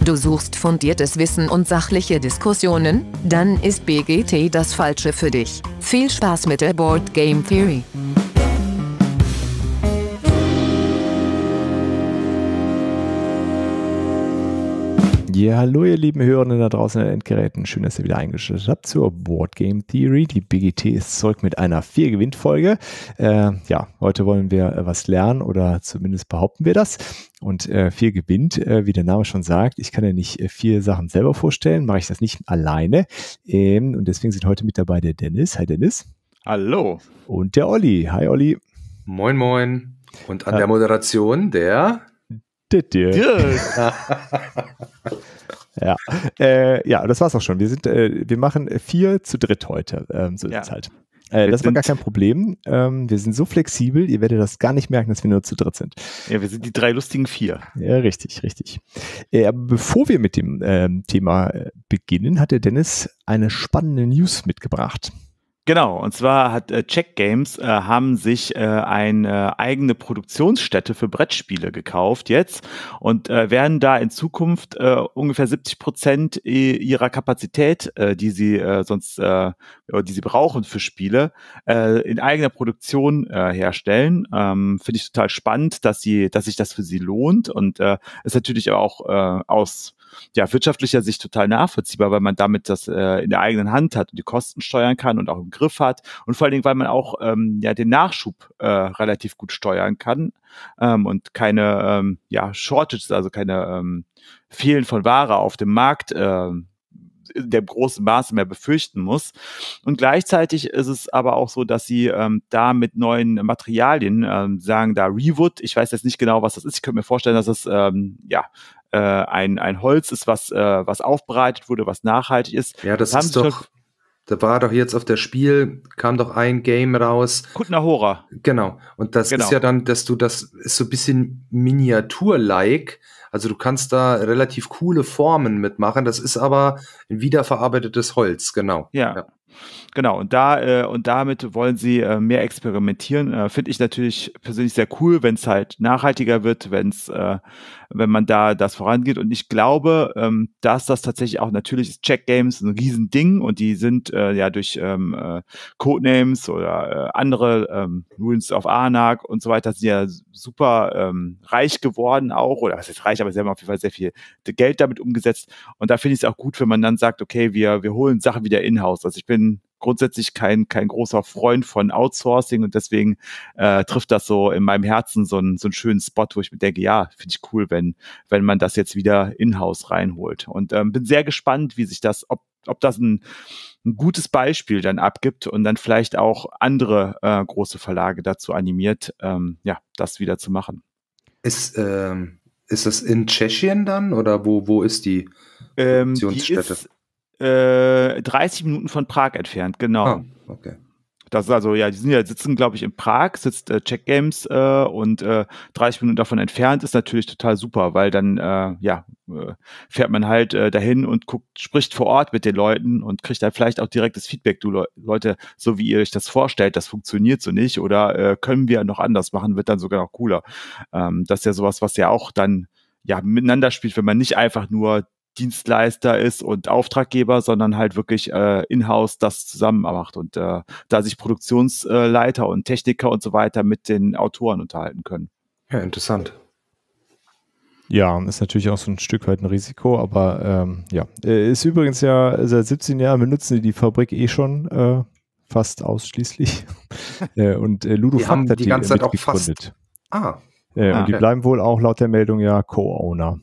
Du suchst fundiertes Wissen und sachliche Diskussionen? Dann ist BGT das Falsche für dich. Viel Spaß mit der Board Game Theory. Ja, hallo ihr lieben Hörenden da draußen an den Endgeräten. Schön, dass ihr wieder eingeschaltet habt zur Board Game Theory. Die BGT ist zurück mit einer 4-Gewinn-Folge. Heute wollen wir was lernen oder zumindest behaupten wir das. Und 4 gewinnt, wie der Name schon sagt. Ich kann ja nicht 4 Sachen selber vorstellen, mache ich das nicht alleine. Und deswegen sind heute mit dabei der Dennis. Hi Dennis. Hallo. Und der Olli. Hi Olli. Moin moin. Und an der Moderation der... Ja, das war's auch schon. Wir machen 4 zu dritt heute. So ist es halt. Das war gar kein Problem. Wir sind so flexibel, ihr werdet das gar nicht merken, dass wir nur zu dritt sind. Ja, wir sind die 3 lustigen 4. Ja, richtig. Aber bevor wir mit dem Thema beginnen, hat der Dennis eine spannende News mitgebracht. Genau, und zwar hat Check Games haben sich eine eigene Produktionsstätte für Brettspiele gekauft jetzt und werden da in Zukunft ungefähr 70% ihrer Kapazität, die sie die sie brauchen für Spiele, in eigener Produktion herstellen. Finde ich total spannend, dass sich das für sie lohnt und ist natürlich auch aus wirtschaftlicher Sicht total nachvollziehbar, weil man damit das in der eigenen Hand hat und die Kosten steuern kann und auch im Griff hat und vor allen Dingen, weil man auch den Nachschub relativ gut steuern kann und keine Shortages, also keine Fehlen von Ware auf dem Markt in dem großen Maße mehr befürchten muss. Und gleichzeitig ist es aber auch so, dass sie da mit neuen Materialien sagen, da Rewood, ich weiß jetzt nicht genau, was das ist, ich könnte mir vorstellen, dass es ein Holz ist, was aufbereitet wurde, was nachhaltig ist. Ja, das ist doch, da war doch jetzt auf der Spiel, kam doch ein Game raus. Kutna Hora. Genau. Und das ist ja dann, das ist so ein bisschen Miniatur-like. Also du kannst da relativ coole Formen mitmachen. Das ist aber ein wiederverarbeitetes Holz, genau. Ja. Genau, und damit wollen sie mehr experimentieren. Finde ich natürlich persönlich sehr cool, wenn es halt nachhaltiger wird, wenn man da das vorangeht. Und ich glaube, dass das tatsächlich auch natürlich ist. Check Games ein Riesending und die sind durch Codenames oder andere Ruins of Arnak und so weiter sind ja super reich geworden auch. Oder was ist reich, aber sie haben auf jeden Fall sehr viel Geld damit umgesetzt. Und da finde ich es auch gut, wenn man dann sagt, okay, wir holen Sachen wieder in-house. Also ich bin grundsätzlich kein großer Freund von Outsourcing und deswegen trifft das so in meinem Herzen so einen schönen Spot, wo ich mir denke, ja, finde ich cool, wenn man das jetzt wieder in-house reinholt. Und bin sehr gespannt, wie sich das, ob das ein gutes Beispiel dann abgibt und dann vielleicht auch andere große Verlage dazu animiert, das wieder zu machen. Ist das in Tschechien dann oder wo ist die Produktionsstätte? 30 Minuten von Prag entfernt, genau. Ah, okay. Das ist also, die sitzen, glaube ich, in Prag, sitzt Check Games und 30 Minuten davon entfernt ist natürlich total super, weil dann fährt man halt dahin und spricht vor Ort mit den Leuten und kriegt dann vielleicht auch direktes Feedback. Du Leute, so wie ihr euch das vorstellt, das funktioniert so nicht oder können wir noch anders machen, wird dann sogar noch cooler. Das ist ja sowas, was ja auch dann miteinander spielt, wenn man nicht einfach nur Dienstleister ist und Auftraggeber, sondern halt wirklich in-house das zusammen macht und da sich Produktionsleiter und Techniker und so weiter mit den Autoren unterhalten können. Ja, interessant. Ja, ist natürlich auch so ein Stück weit ein Risiko, aber ist übrigens seit 17 Jahren benutzen die Fabrik schon fast ausschließlich und Ludofact hat die ganze Zeit auch mitgegründet. Und die bleiben wohl auch laut der Meldung Co-Owner.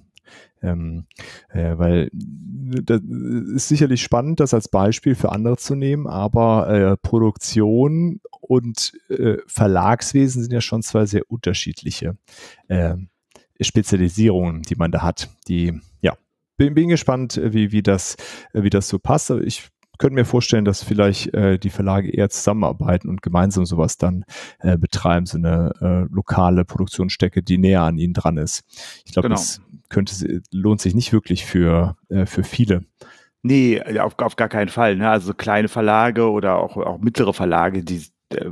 Weil das ist sicherlich spannend, das als Beispiel für andere zu nehmen, aber Produktion und Verlagswesen sind ja schon 2 sehr unterschiedliche Spezialisierungen, die man da hat. Bin gespannt, wie das so passt. Ich könnte mir vorstellen, dass vielleicht die Verlage eher zusammenarbeiten und gemeinsam sowas dann betreiben, so eine lokale Produktionsstätte, die näher an ihnen dran ist. Ich glaube, das lohnt sich nicht wirklich für viele. Nee, auf gar keinen Fall. Ne? Also kleine Verlage oder auch mittlere Verlage,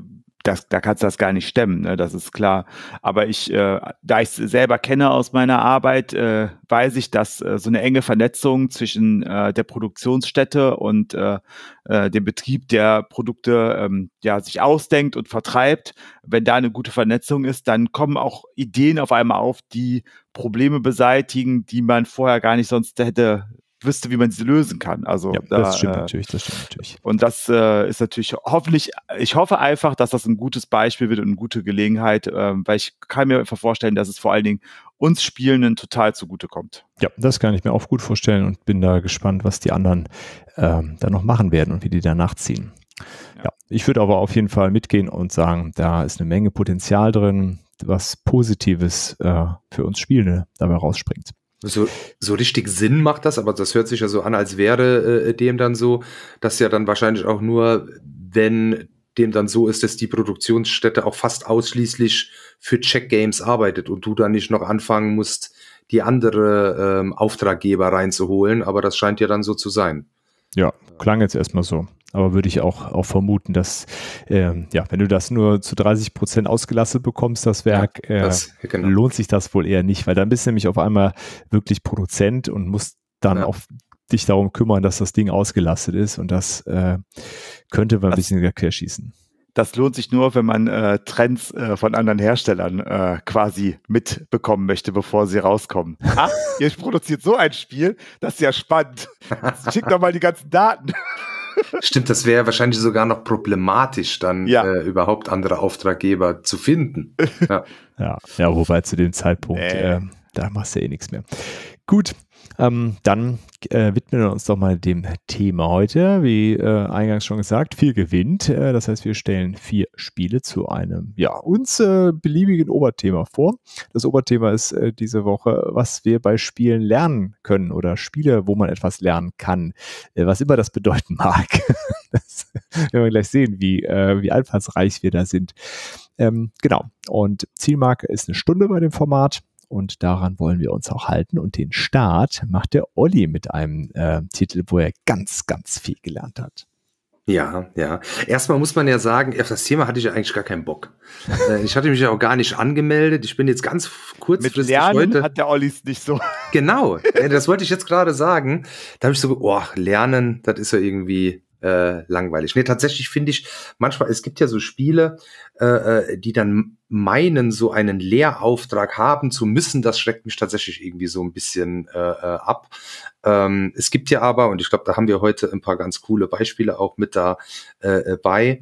da kannst du das gar nicht stemmen, ne? Das ist klar. Aber da ich es selber kenne aus meiner Arbeit, weiß ich, dass so eine enge Vernetzung zwischen der Produktionsstätte und dem Betrieb der Produkte sich ausdenkt und vertreibt, wenn da eine gute Vernetzung ist, dann kommen auch Ideen auf einmal auf, die Probleme beseitigen, die man vorher gar nicht sonst wüsste, wie man sie lösen kann. Also ja, das stimmt natürlich. Und das ist natürlich ich hoffe einfach, dass das ein gutes Beispiel wird und eine gute Gelegenheit, weil ich kann mir einfach vorstellen, dass es vor allen Dingen uns Spielenden total zugutekommt. Ja, das kann ich mir auch gut vorstellen und bin da gespannt, was die anderen da noch machen werden und wie die da nachziehen. Ja, ich würde aber auf jeden Fall mitgehen und sagen, da ist eine Menge Potenzial drin, was Positives für uns Spielende dabei rausspringt. So richtig Sinn macht das, aber das hört sich ja so an, als wäre dem dann so, dass ja dann wahrscheinlich auch nur, wenn dem dann so ist, dass die Produktionsstätte auch fast ausschließlich für Check Games arbeitet und du dann nicht noch anfangen musst, die andere Auftraggeber reinzuholen, aber das scheint ja dann so zu sein. Ja, klang jetzt erstmal so. Aber würde ich auch vermuten, dass, wenn du das nur zu 30% ausgelastet bekommst, das Werk, genau. Lohnt sich das wohl eher nicht, weil dann bist du nämlich auf einmal wirklich Produzent und musst dann auch dich darum kümmern, dass das Ding ausgelastet ist und das könnte man ein bisschen wieder querschießen. Das lohnt sich nur, wenn man Trends von anderen Herstellern quasi mitbekommen möchte, bevor sie rauskommen. Ihr produziert so ein Spiel, das ist ja spannend. Schickt doch mal die ganzen Daten. Stimmt, das wäre wahrscheinlich sogar noch problematisch, dann überhaupt andere Auftraggeber zu finden. Ja, wobei zu dem Zeitpunkt, da machst du nichts mehr. Gut, dann widmen wir uns doch mal dem Thema heute. Wie eingangs schon gesagt, 4 gewinnt. Das heißt, wir stellen 4 Spiele zu einem, uns beliebigen Oberthema vor. Das Oberthema ist diese Woche, was wir bei Spielen lernen können oder Spiele, wo man etwas lernen kann, was immer das bedeuten mag. Das werden wir gleich sehen, wie einfallsreich wir da sind. Genau. Und Zielmarke ist 1 Stunde bei dem Format. Und daran wollen wir uns auch halten. Und den Start macht der Olli mit einem Titel, wo er ganz, ganz viel gelernt hat. Ja. Erstmal muss man ja sagen, auf das Thema hatte ich ja eigentlich gar keinen Bock. Ich hatte mich ja auch gar nicht angemeldet. Ich bin jetzt ganz kurzfristig mit Lernen heute. Hat der Olli es nicht so. Genau, das wollte ich jetzt gerade sagen. Da habe ich so, Lernen, das ist ja irgendwie langweilig. Nee, tatsächlich finde ich, manchmal, es gibt ja so Spiele, die dann meinen, so einen Lehrauftrag haben zu müssen, das schreckt mich tatsächlich irgendwie so ein bisschen ab. Es gibt ja aber, und ich glaube, da haben wir heute ein paar ganz coole Beispiele auch mit dabei,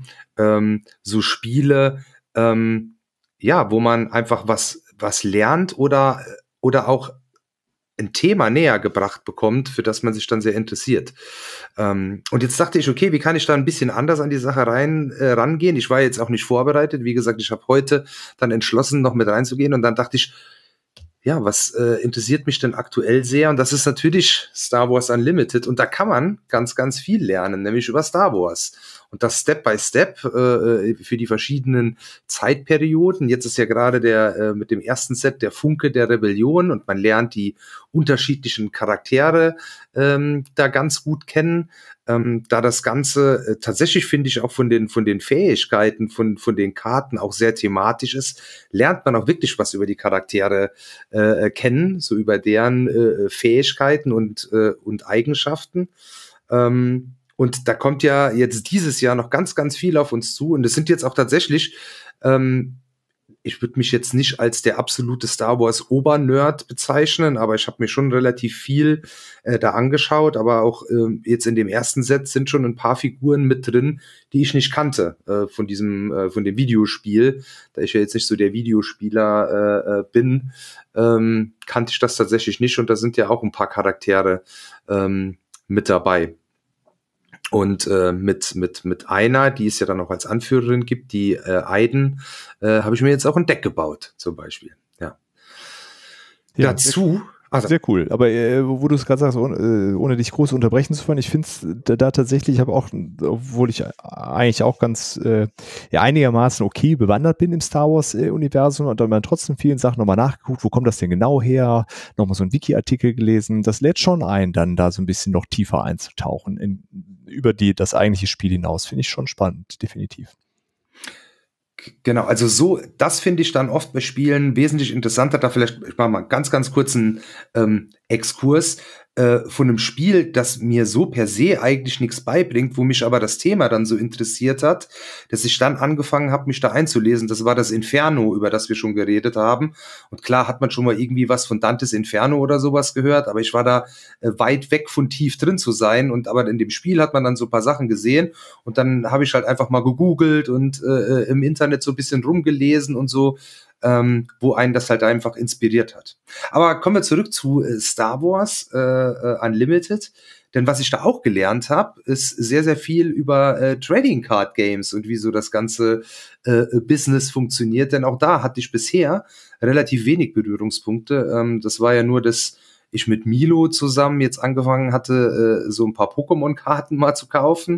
so Spiele, wo man einfach was lernt oder auch ein Thema näher gebracht bekommt, für das man sich dann sehr interessiert. Und jetzt dachte ich, okay, wie kann ich da ein bisschen anders an die Sache rangehen? Ich war jetzt auch nicht vorbereitet. Wie gesagt, ich habe heute dann entschlossen, noch mit reinzugehen. Und dann dachte ich, was interessiert mich denn aktuell sehr? Und das ist natürlich Star Wars Unlimited. Und da kann man ganz, ganz viel lernen, nämlich über Star Wars. Und das Step by Step für die verschiedenen Zeitperioden. Jetzt ist ja gerade mit dem ersten Set der Funke der Rebellion und man lernt die unterschiedlichen Charaktere da ganz gut kennen. Da das Ganze tatsächlich, finde ich, auch von den Fähigkeiten, von den Karten auch sehr thematisch ist, lernt man auch wirklich was über die Charaktere kennen, so über deren Fähigkeiten und Eigenschaften. Und da kommt ja jetzt dieses Jahr noch ganz, ganz viel auf uns zu. Und es sind jetzt auch tatsächlich, ich würde mich jetzt nicht als der absolute Star Wars Obernerd bezeichnen, aber ich habe mir schon relativ viel da angeschaut. Aber auch jetzt in dem ersten Set sind schon ein paar Figuren mit drin, die ich nicht kannte von dem Videospiel. Da ich ja jetzt nicht so der Videospieler bin, kannte ich das tatsächlich nicht. Und da sind ja auch ein paar Charaktere mit dabei. Und mit einer, die es ja dann auch als Anführerin gibt, die Aiden, habe ich mir jetzt auch ein Deck gebaut, zum Beispiel. Ja. Dazu. Sehr cool. Aber wo du es gerade sagst, ohne dich groß unterbrechen zu wollen, ich finde es da tatsächlich, ich habe auch, obwohl ich eigentlich auch ganz einigermaßen okay bewandert bin im Star Wars-Universum und dann mal trotzdem vielen Sachen nochmal nachgeguckt, wo kommt das denn genau her? Nochmal so einen Wiki-Artikel gelesen. Das lädt schon ein, dann da so ein bisschen noch tiefer einzutauchen über das eigentliche Spiel hinaus. Finde ich schon spannend, definitiv. Genau, also so, das finde ich dann oft bei Spielen wesentlich interessanter. Da vielleicht, ich mache mal ganz, ganz kurzen Exkurs von einem Spiel, das mir so per se eigentlich nichts beibringt, wo mich aber das Thema dann so interessiert hat, dass ich dann angefangen habe, mich da einzulesen. Das war das Inferno, über das wir schon geredet haben. Und klar hat man schon mal irgendwie was von Dantes Inferno oder sowas gehört, aber ich war da weit weg von tief drin zu sein. Und aber in dem Spiel hat man dann so ein paar Sachen gesehen und dann habe ich halt einfach mal gegoogelt und im Internet so ein bisschen rumgelesen und so, wo einen das halt einfach inspiriert hat. Aber kommen wir zurück zu Star Wars Unlimited. Denn was ich da auch gelernt habe, ist sehr, sehr viel über Trading Card Games und wie so das ganze Business funktioniert. Denn auch da hatte ich bisher relativ wenig Berührungspunkte. Das war ja nur, dass ich mit Milo zusammen jetzt angefangen hatte, so ein paar Pokémon-Karten mal zu kaufen.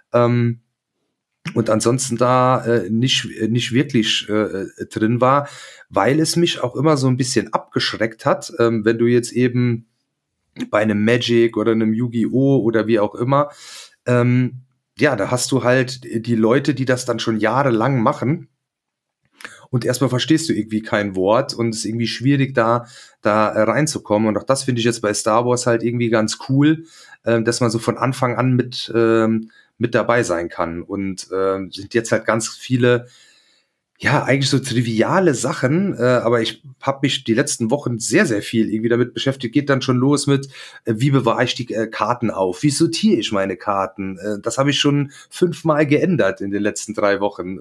Und ansonsten da nicht wirklich drin war, weil es mich auch immer so ein bisschen abgeschreckt hat, wenn du jetzt eben bei einem Magic oder einem Yu-Gi-Oh! Oder wie auch immer, ja, da hast du halt die Leute, die das dann schon jahrelang machen und erstmal verstehst du irgendwie kein Wort und es ist irgendwie schwierig, da reinzukommen. Und auch das finde ich jetzt bei Star Wars halt irgendwie ganz cool, dass man so von Anfang an mit dabei sein kann. Und sind jetzt halt ganz viele, ja, eigentlich so triviale Sachen, aber ich habe mich die letzten Wochen sehr, sehr viel irgendwie damit beschäftigt. Geht dann schon los mit, wie bewahre ich die Karten auf? Wie sortiere ich meine Karten? Das habe ich schon 5-mal geändert in den letzten 3 Wochen.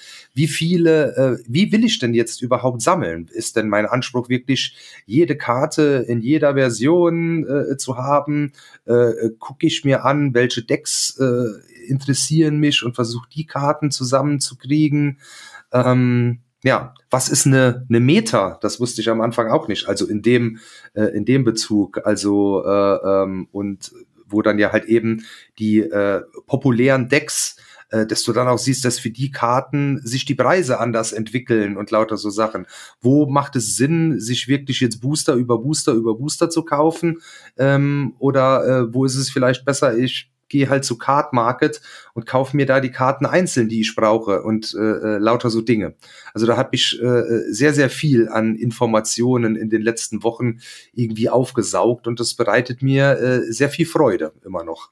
Wie will ich denn jetzt überhaupt sammeln? Ist denn mein Anspruch wirklich, jede Karte in jeder Version zu haben? Gucke ich mir an, welche Decks interessieren mich und versuche die Karten zusammenzukriegen? Ja, was ist eine Meta? Das wusste ich am Anfang auch nicht. Also in dem Bezug, also und wo dann ja halt eben die populären Decks, dass du dann auch siehst, dass für die Karten sich die Preise anders entwickeln und lauter so Sachen. Wo macht es Sinn, sich wirklich jetzt Booster über Booster zu kaufen? Oder wo ist es vielleicht besser, ich gehe halt zu Card Market und kaufe mir da die Karten einzeln, die ich brauche und lauter so Dinge. Also da habe ich sehr, sehr viel an Informationen in den letzten Wochen irgendwie aufgesaugt und das bereitet mir sehr viel Freude immer noch.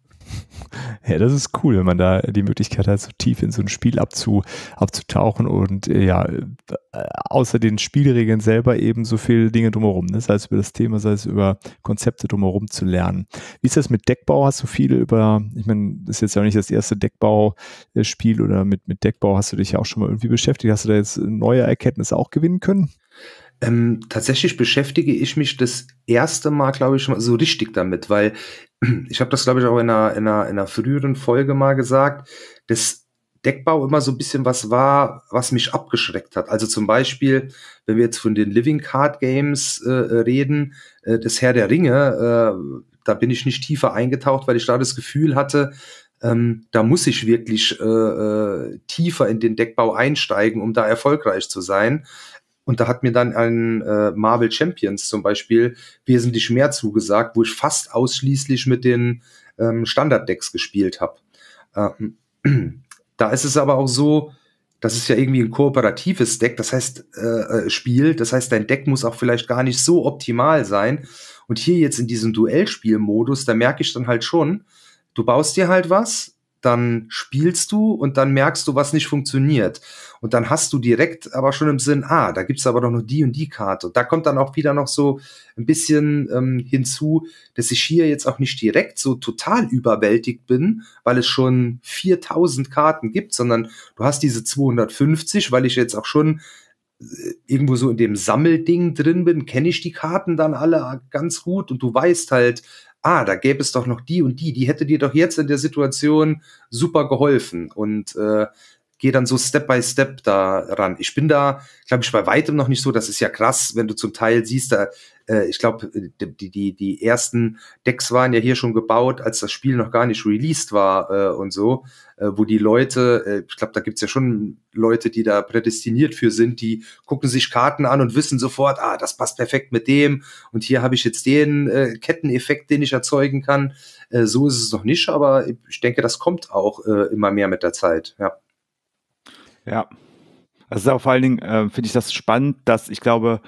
Ja, das ist cool, wenn man da die Möglichkeit hat, so tief in so ein Spiel abzutauchen und ja, außer den Spielregeln selber eben so viele Dinge drumherum, ne? Sei es über das Thema, sei es über Konzepte drumherum zu lernen. Wie ist das mit Deckbau? Hast du viel über, ich meine, das ist jetzt ja auch nicht das erste Deckbau-Spiel oder mit Deckbau hast du dich ja auch schon mal irgendwie beschäftigt. Hast du da jetzt neue Erkenntnisse auch gewinnen können? Tatsächlich beschäftige ich mich das erste Mal, glaube ich, schon mal so richtig damit, weil ich habe das, glaube ich, auch in einer früheren Folge mal gesagt, dass Deckbau immer so ein bisschen was war, was mich abgeschreckt hat. Also zum Beispiel, wenn wir jetzt von den Living Card Games reden, das Herr der Ringe, da bin ich nicht tiefer eingetaucht, weil ich da das Gefühl hatte, da muss ich wirklich tiefer in den Deckbau einsteigen, um da erfolgreich zu sein. Und da hat mir dann ein Marvel Champions zum Beispiel wesentlich mehr zugesagt, wo ich fast ausschließlich mit den Standard-Decks gespielt habe. Da ist es aber auch so, das ist ja irgendwie ein kooperatives Deck, das heißt Spiel, das heißt, dein Deck muss auch vielleicht gar nicht so optimal sein. Und hier jetzt in diesem Duellspielmodus, da merke ich dann halt schon, du baust dir halt was, dann spielst du und dann merkst du, was nicht funktioniert. Und dann hast du direkt aber schon im Sinn, da gibt's aber doch noch die und die Karte. Und da kommt dann auch wieder noch so ein bisschen hinzu, dass ich hier jetzt auch nicht direkt so total überwältigt bin, weil es schon 4000 Karten gibt, sondern du hast diese 250, weil ich jetzt auch schon irgendwo so in dem Sammelding drin bin, kenne ich die Karten dann alle ganz gut und du weißt halt, da gäbe es doch noch die und die hätte dir doch jetzt in der Situation super geholfen und gehe dann so Step by Step da ran. Ich bin da, glaube ich, bei weitem noch nicht so, das ist ja krass, wenn du zum Teil siehst, da ich glaube, die ersten Decks waren ja hier schon gebaut, als das Spiel noch gar nicht released war und so, wo die Leute, ich glaube, da gibt's ja schon Leute, die da prädestiniert für sind, die gucken sich Karten an und wissen sofort, das passt perfekt mit dem und hier habe ich jetzt den Ketteneffekt, den ich erzeugen kann. So ist es noch nicht, aber ich denke, das kommt auch immer mehr mit der Zeit, ja. Ja. Also vor allen Dingen finde ich das spannend, dass ich glaube,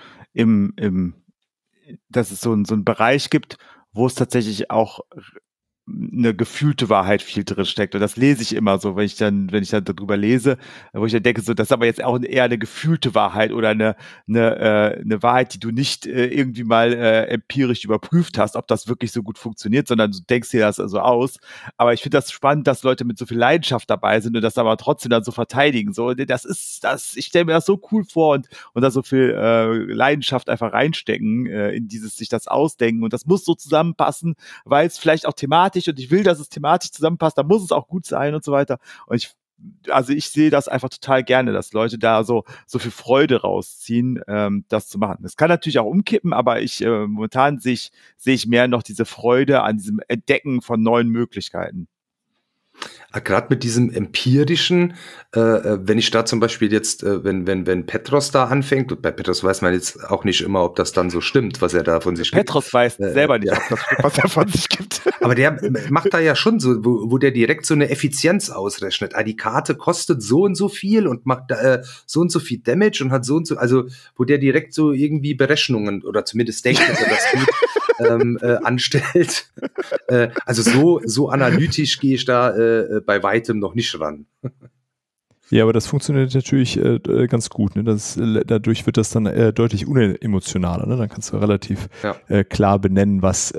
dass es so ein Bereich gibt, wo es tatsächlich auch eine gefühlte Wahrheit viel drin steckt. Und das lese ich immer so, wenn ich dann darüber lese, wo ich dann denke, so, das ist aber jetzt auch eher eine gefühlte Wahrheit oder eine Wahrheit, die du nicht irgendwie mal empirisch überprüft hast, ob das wirklich so gut funktioniert, sondern du denkst dir das also aus. Aber ich finde das spannend, dass Leute mit so viel Leidenschaft dabei sind und das aber trotzdem dann so verteidigen. So, ich stelle mir das so cool vor und da so viel Leidenschaft einfach reinstecken in sich das ausdenken. Und das muss so zusammenpassen, weil es vielleicht auch thematisch und ich will, dass es thematisch zusammenpasst, da muss es auch gut sein und so weiter. Und ich sehe das einfach total gerne, dass Leute da so viel Freude rausziehen, das zu machen. Das kann natürlich auch umkippen, aber momentan sehe ich mehr noch diese Freude an diesem Entdecken von neuen Möglichkeiten. Gerade mit diesem empirischen, wenn ich da zum Beispiel jetzt, wenn Petros da anfängt, bei Petros weiß man jetzt auch nicht immer, ob das dann so stimmt, was er da von sich gibt. Petros weiß selber nicht, ob das stimmt, was er von sich gibt. Aber der macht da ja schon so, wo der direkt so eine Effizienz ausrechnet. Die Karte kostet so und so viel und macht so und so viel Damage und hat so und so, also wo der direkt so irgendwie Berechnungen oder zumindest denkt, dass er das gut anstellt. Also so analytisch gehe ich da bei weitem noch nicht ran. Ja, aber das funktioniert natürlich ganz gut. Ne? Dadurch wird das dann deutlich unemotionaler. Ne? Dann kannst du relativ klar benennen, was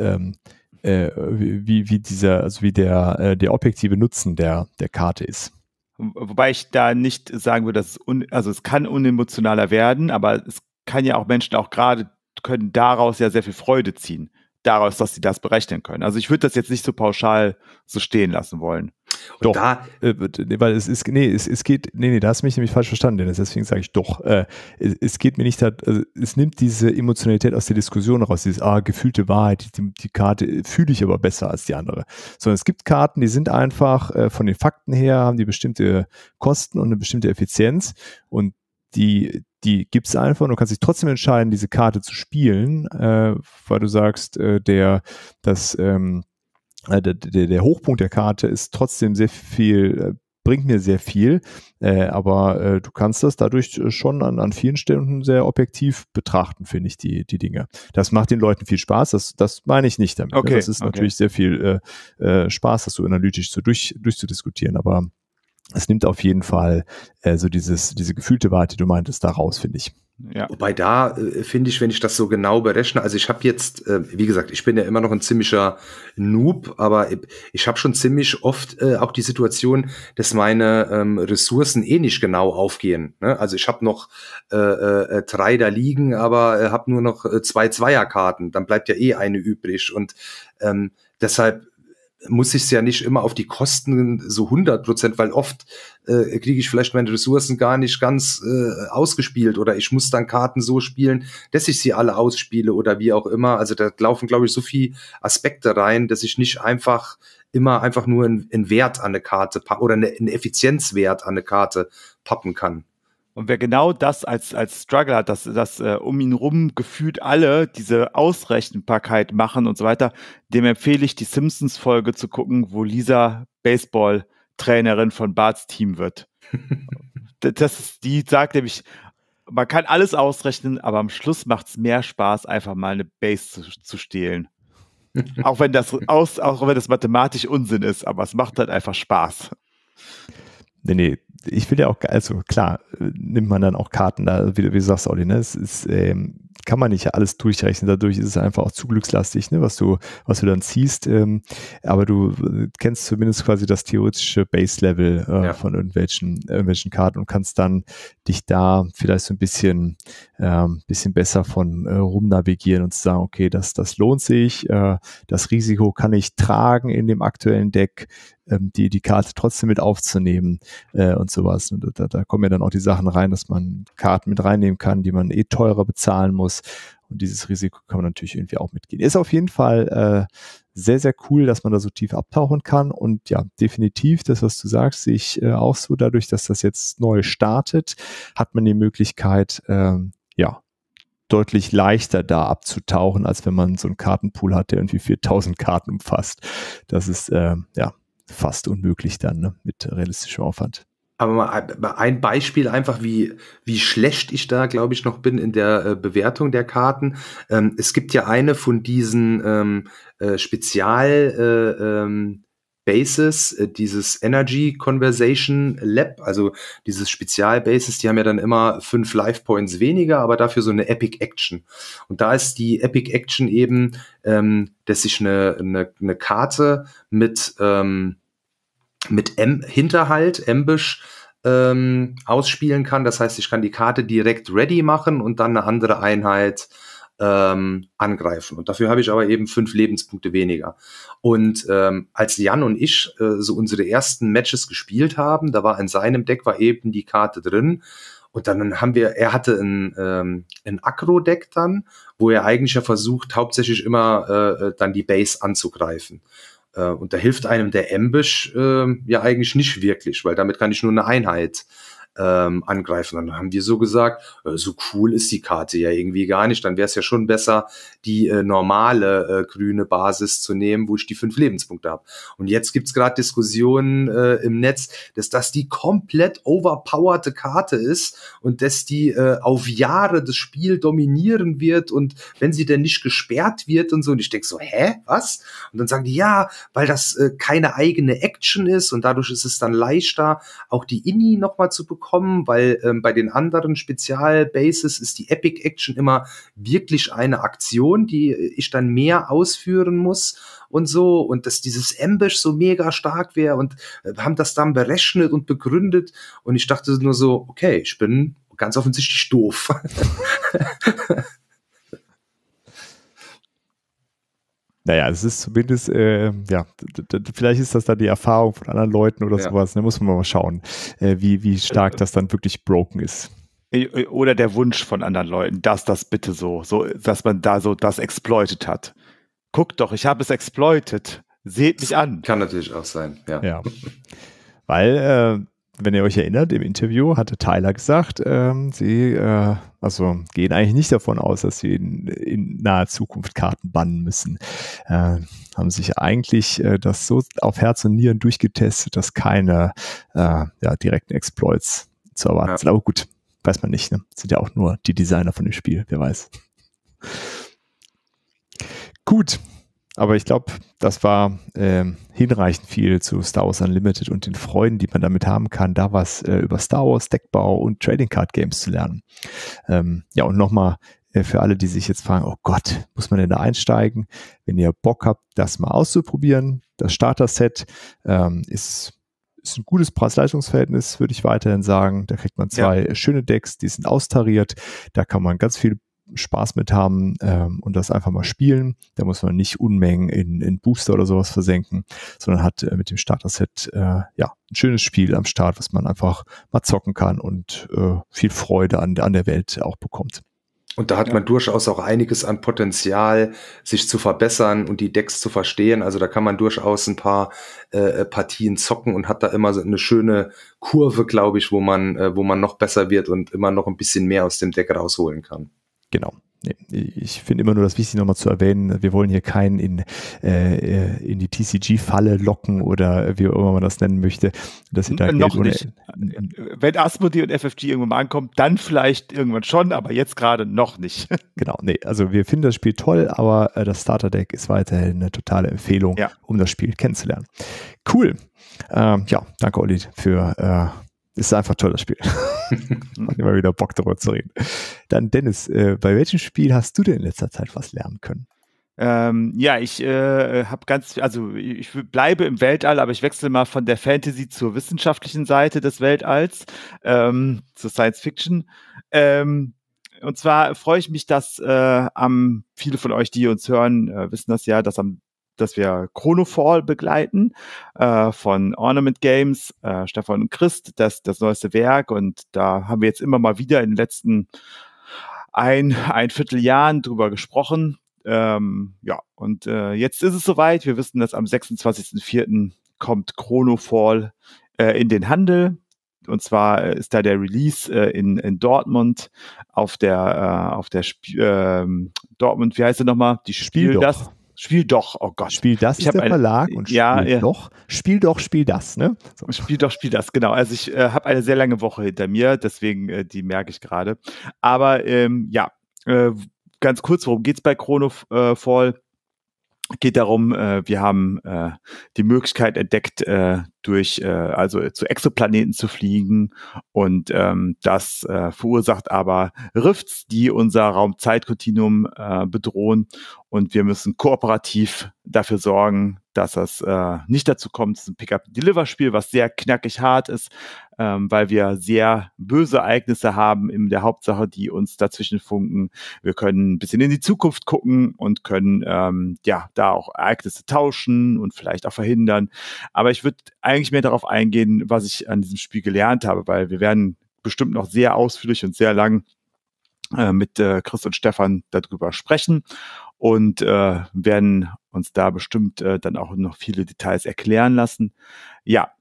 wie der objektive Nutzen der Karte ist. Wobei ich da nicht sagen würde, dass es kann unemotionaler werden, aber es kann ja auch Menschen können daraus ja sehr viel Freude ziehen. Daraus, dass sie das berechnen können. Also ich würde das jetzt nicht so pauschal so stehen lassen wollen. Doch, weil es geht, da hast du mich nämlich falsch verstanden, Dennis, deswegen sage ich doch. Es geht mir nicht, es nimmt diese Emotionalität aus der Diskussion raus, dieses gefühlte Wahrheit, die Karte fühle ich aber besser als die andere. Sondern es gibt Karten, die sind einfach von den Fakten her, haben die bestimmte Kosten und eine bestimmte Effizienz und die gibt es einfach und du kannst dich trotzdem entscheiden, diese Karte zu spielen, weil du sagst, der Hochpunkt der Karte ist trotzdem sehr viel, bringt mir sehr viel, aber du kannst das dadurch schon an vielen Stellen sehr objektiv betrachten, finde ich, die Dinge. Das macht den Leuten viel Spaß, das meine ich nicht damit. Okay, das ist natürlich sehr viel Spaß, das so analytisch so durchzudiskutieren, aber es nimmt auf jeden Fall so diese gefühlte Wahrheit, die du meintest, da raus, finde ich. Ja. Wobei da finde ich, wenn ich das so genau berechne, also ich habe jetzt, wie gesagt, ich bin ja immer noch ein ziemlicher Noob, aber ich habe schon ziemlich oft auch die Situation, dass meine Ressourcen nicht genau aufgehen. Ne? Also ich habe noch 3 da liegen, aber habe nur noch 2 Zweierkarten, dann bleibt ja eine übrig und deshalb muss ich es ja nicht immer auf die Kosten so 100%, weil oft kriege ich vielleicht meine Ressourcen gar nicht ganz ausgespielt oder ich muss dann Karten so spielen, dass ich sie alle ausspiele oder wie auch immer. Also da laufen, glaube ich, so viele Aspekte rein, dass ich nicht einfach nur einen Wert an eine Karte oder einen Effizienzwert an eine Karte pappen kann. Und wer genau das als Struggle hat, dass um ihn rum gefühlt alle diese Ausrechenbarkeit machen und so weiter, dem empfehle ich, die Simpsons-Folge zu gucken, wo Lisa Baseball-Trainerin von Barts Team wird. Die sagt nämlich, man kann alles ausrechnen, aber am Schluss macht es mehr Spaß, einfach mal eine Base zu stehlen. Auch wenn das mathematisch Unsinn ist, aber es macht halt einfach Spaß. Nee, ich will ja auch, also klar, nimmt man dann auch Karten da, wie du sagst, Olli, ne? Es ist, kann man nicht alles durchrechnen, dadurch ist es einfach auch zu glückslastig, ne? was du dann ziehst, aber du kennst zumindest quasi das theoretische Base-Level von irgendwelchen Karten und kannst dann dich da vielleicht so ein bisschen besser von rumnavigieren und sagen, okay, das lohnt sich, das Risiko kann ich tragen in dem aktuellen Deck, die Karte trotzdem mit aufzunehmen und sowas. Und da kommen ja dann auch die Sachen rein, dass man Karten mit reinnehmen kann, die man teurer bezahlen muss. Und dieses Risiko kann man natürlich irgendwie auch mitgehen. Ist auf jeden Fall sehr, sehr cool, dass man da so tief abtauchen kann. Und ja, definitiv, das, was du sagst, sehe ich auch so. Dadurch, dass das jetzt neu startet, hat man die Möglichkeit, deutlich leichter da abzutauchen, als wenn man so einen Kartenpool hat, der irgendwie 4000 Karten umfasst. Das ist, fast unmöglich dann, ne, mit realistischem Aufwand. Aber mal ein Beispiel einfach, wie schlecht ich da, glaube ich, noch bin in der Bewertung der Karten. Es gibt ja eine von diesen Bases, dieses Energy Conversation Lab, also dieses Spezialbases, die haben ja dann immer 5 Life Points weniger, aber dafür so eine Epic Action. Und da ist die Epic Action eben, dass ich eine Karte mit Hinterhalt, Ambush, ausspielen kann. Das heißt, ich kann die Karte direkt ready machen und dann eine andere Einheit angreifen. Und dafür habe ich aber eben 5 Lebenspunkte weniger. Und als Jan und ich so unsere ersten Matches gespielt haben, da war in seinem Deck war eben die Karte drin. Und dann er hatte ein Aggro-Deck dann, wo er eigentlich ja versucht, hauptsächlich immer dann die Base anzugreifen. Und da hilft einem der Ambush ja eigentlich nicht wirklich, weil damit kann ich nur eine Einheit angreifen. Dann haben wir so gesagt, so cool ist die Karte ja irgendwie gar nicht. Dann wäre es ja schon besser, die normale grüne Basis zu nehmen, wo ich die 5 Lebenspunkte habe. Und jetzt gibt's gerade Diskussionen im Netz, dass das die komplett overpowerte Karte ist und dass die auf Jahre das Spiel dominieren wird und wenn sie denn nicht gesperrt wird und so. Und ich denke so, was? Und dann sagen die, ja, weil das keine eigene Action ist und dadurch ist es dann leichter, auch die Inni nochmal zu bekommen, weil bei den anderen Spezialbases ist die Epic Action immer wirklich eine Aktion, die ich dann mehr ausführen muss und so und dass dieses Ambush so mega stark wäre und haben das dann berechnet und begründet und ich dachte nur so, okay, ich bin ganz offensichtlich doof. Naja, es ist zumindest, vielleicht ist das dann die Erfahrung von anderen Leuten oder sowas. Da muss man mal schauen, wie stark das dann wirklich broken ist. Oder der Wunsch von anderen Leuten, dass das bitte so, dass man da so das exploited hat. Guckt doch, ich habe es exploited. Seht mich an. Kann natürlich auch sein, ja. Weil, wenn ihr euch erinnert, im Interview hatte Tyler gesagt, sie gehen eigentlich nicht davon aus, dass sie in naher Zukunft Karten bannen müssen. Haben sich eigentlich das so auf Herz und Nieren durchgetestet, dass keine direkten Exploits zu erwarten sind. Aber gut, weiß man nicht. Ne? Sind ja auch nur die Designer von dem Spiel, wer weiß. Gut. Aber ich glaube, das war hinreichend viel zu Star Wars Unlimited und den Freuden, die man damit haben kann, da was über Star Wars, Deckbau und Trading Card Games zu lernen. Und nochmal für alle, die sich jetzt fragen, oh Gott, muss man denn da einsteigen? Wenn ihr Bock habt, das mal auszuprobieren, das Starter-Set ist ein gutes Preis-Leistungs-Verhältnis, würde ich weiterhin sagen. Da kriegt man 2 schöne Decks, die sind austariert. Da kann man ganz viel Spaß mit haben und das einfach mal spielen. Da muss man nicht Unmengen in Booster oder sowas versenken, sondern hat mit dem Starter-Set ein schönes Spiel am Start, was man einfach mal zocken kann und viel Freude an der Welt auch bekommt. Und da hat man durchaus auch einiges an Potenzial, sich zu verbessern und die Decks zu verstehen. Also da kann man durchaus ein paar Partien zocken und hat da immer so eine schöne Kurve, glaube ich, wo man noch besser wird und immer noch ein bisschen mehr aus dem Deck rausholen kann. Genau. Ich finde immer nur das wichtig, nochmal zu erwähnen, wir wollen hier keinen in die TCG-Falle locken oder wie auch immer man das nennen möchte. Dass ihr da noch nicht. Wenn Asmodee und FFG irgendwann mal ankommt, dann vielleicht irgendwann schon, aber jetzt gerade noch nicht. Genau, also wir finden das Spiel toll, aber das Starter-Deck ist weiterhin eine totale Empfehlung, um das Spiel kennenzulernen. Cool. Danke Olli für ist einfach toll, das Spiel. Macht immer wieder Bock, darüber zu reden. Dann Dennis, bei welchem Spiel hast du denn in letzter Zeit was lernen können? Ich ich bleibe im Weltall, aber ich wechsle mal von der Fantasy zur wissenschaftlichen Seite des Weltalls, zur Science Fiction. Und zwar freue ich mich, dass viele von euch, die uns hören, wissen das ja, dass wir Chronofall begleiten von Ornament Games, Stefan und Christ, das neueste Werk. Und da haben wir jetzt immer mal wieder in den letzten ein Vierteljahren drüber gesprochen. Jetzt ist es soweit. Wir wissen, dass am 26.04. kommt Chronofall in den Handel. Und zwar ist da der Release in Dortmund auf der Dortmund, wie heißt sie nochmal? Die Spiel das. Spiel doch, oh Gott. Spiel das ist der Verlag und Spiel doch, Spiel das, ne? So. Spiel das, genau. Also ich habe eine sehr lange Woche hinter mir, deswegen die merke ich gerade. Aber ganz kurz, worum geht's bei Chronofall? Geht darum, wir haben die Möglichkeit entdeckt, also zu Exoplaneten zu fliegen, und das verursacht aber Rifts, die unser Raum-Zeit-Kontinuum bedrohen, und wir müssen kooperativ dafür sorgen, dass das nicht dazu kommt. Es ist ein Pick-up-Deliver-Spiel, was sehr knackig hart ist, weil wir sehr böse Ereignisse haben in der Hauptsache, die uns dazwischen funken. Wir können ein bisschen in die Zukunft gucken und können da auch Ereignisse tauschen und vielleicht auch verhindern. Aber ich würde eigentlich mehr darauf eingehen, was ich an diesem Spiel gelernt habe, weil wir werden bestimmt noch sehr ausführlich und sehr lang mit Chris und Stefan darüber sprechen und werden uns da bestimmt dann auch noch viele Details erklären lassen. Ja,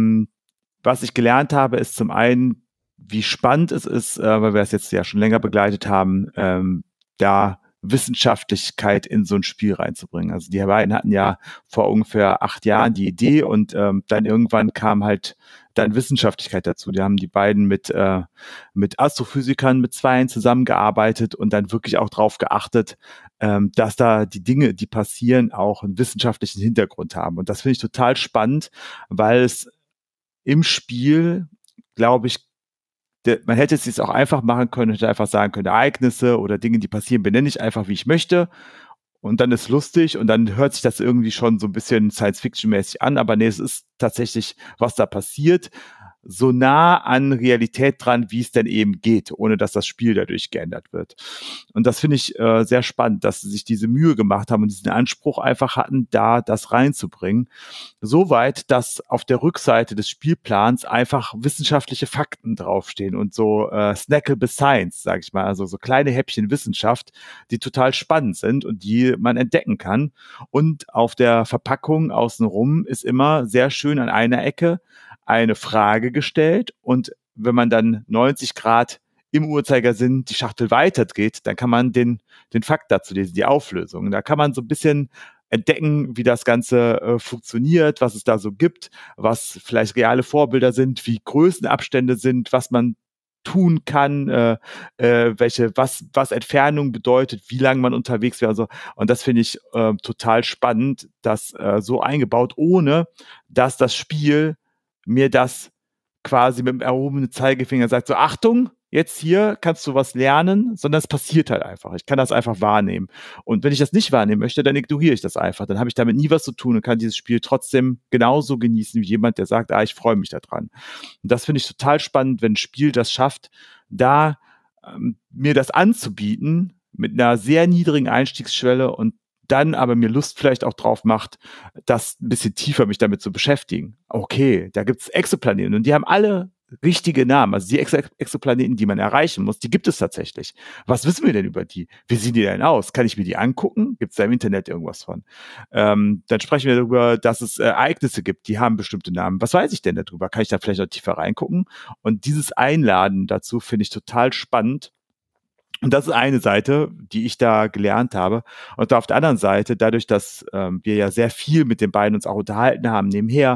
was ich gelernt habe, ist zum einen, wie spannend es ist, weil wir es jetzt ja schon länger begleitet haben, da Wissenschaftlichkeit in so ein Spiel reinzubringen. Also die beiden hatten ja vor ungefähr 8 Jahren die Idee, und dann irgendwann kam halt dann Wissenschaftlichkeit dazu. Die haben die beiden mit Astrophysikern, mit Zweien zusammengearbeitet und dann wirklich auch drauf geachtet, dass da die Dinge, die passieren, auch einen wissenschaftlichen Hintergrund haben. Und das finde ich total spannend, weil es im Spiel, glaube ich, man hätte es jetzt auch einfach machen können, hätte einfach sagen können, Ereignisse oder Dinge, die passieren, benenne ich einfach, wie ich möchte. Und dann ist lustig und dann hört sich das irgendwie schon so ein bisschen Science-Fiction-mäßig an. Aber nee, es ist tatsächlich, was da passiert, so nah an Realität dran, wie es denn eben geht, ohne dass das Spiel dadurch geändert wird. Und das finde ich sehr spannend, dass sie sich diese Mühe gemacht haben und diesen Anspruch einfach hatten, da das reinzubringen. Soweit, dass auf der Rückseite des Spielplans einfach wissenschaftliche Fakten draufstehen und so snackable Science, sage ich mal, also so kleine Häppchen Wissenschaft, die total spannend sind und die man entdecken kann. Und auf der Verpackung außenrum ist immer sehr schön an einer Ecke eine Frage gestellt, und wenn man dann 90 Grad im Uhrzeigersinn die Schachtel weiterdreht, dann kann man den Fakt dazu lesen, die Auflösung. Da kann man so ein bisschen entdecken, wie das Ganze funktioniert, was es da so gibt, was vielleicht reale Vorbilder sind, wie Größenabstände sind, was man tun kann, was Entfernung bedeutet, wie lange man unterwegs wäre. Also, und das finde ich total spannend, das so eingebaut, ohne dass das Spiel mir das quasi mit dem erhobenen Zeigefinger sagt, so Achtung, jetzt hier kannst du was lernen, sondern es passiert halt einfach. Ich kann das einfach wahrnehmen. Und wenn ich das nicht wahrnehmen möchte, dann ignoriere ich das einfach. Dann habe ich damit nie was zu tun und kann dieses Spiel trotzdem genauso genießen wie jemand, der sagt, ich freue mich da dran. Und das finde ich total spannend, wenn ein Spiel das schafft, da mir das anzubieten mit einer sehr niedrigen Einstiegsschwelle und dann aber mir Lust vielleicht auch drauf macht, das ein bisschen tiefer mich damit zu beschäftigen. Okay, da gibt's Exoplaneten und die haben alle richtige Namen. Also die Exoplaneten, die man erreichen muss, die gibt es tatsächlich. Was wissen wir denn über die? Wie sehen die denn aus? Kann ich mir die angucken? Gibt's da im Internet irgendwas von? Dann sprechen wir darüber, dass es Ereignisse gibt, die haben bestimmte Namen. Was weiß ich denn darüber? Kann ich da vielleicht noch tiefer reingucken? Und dieses Einladen dazu finde ich total spannend. Und das ist eine Seite, die ich da gelernt habe. Und auf der anderen Seite, dadurch, dass wir ja sehr viel mit den beiden uns auch unterhalten haben, nebenher,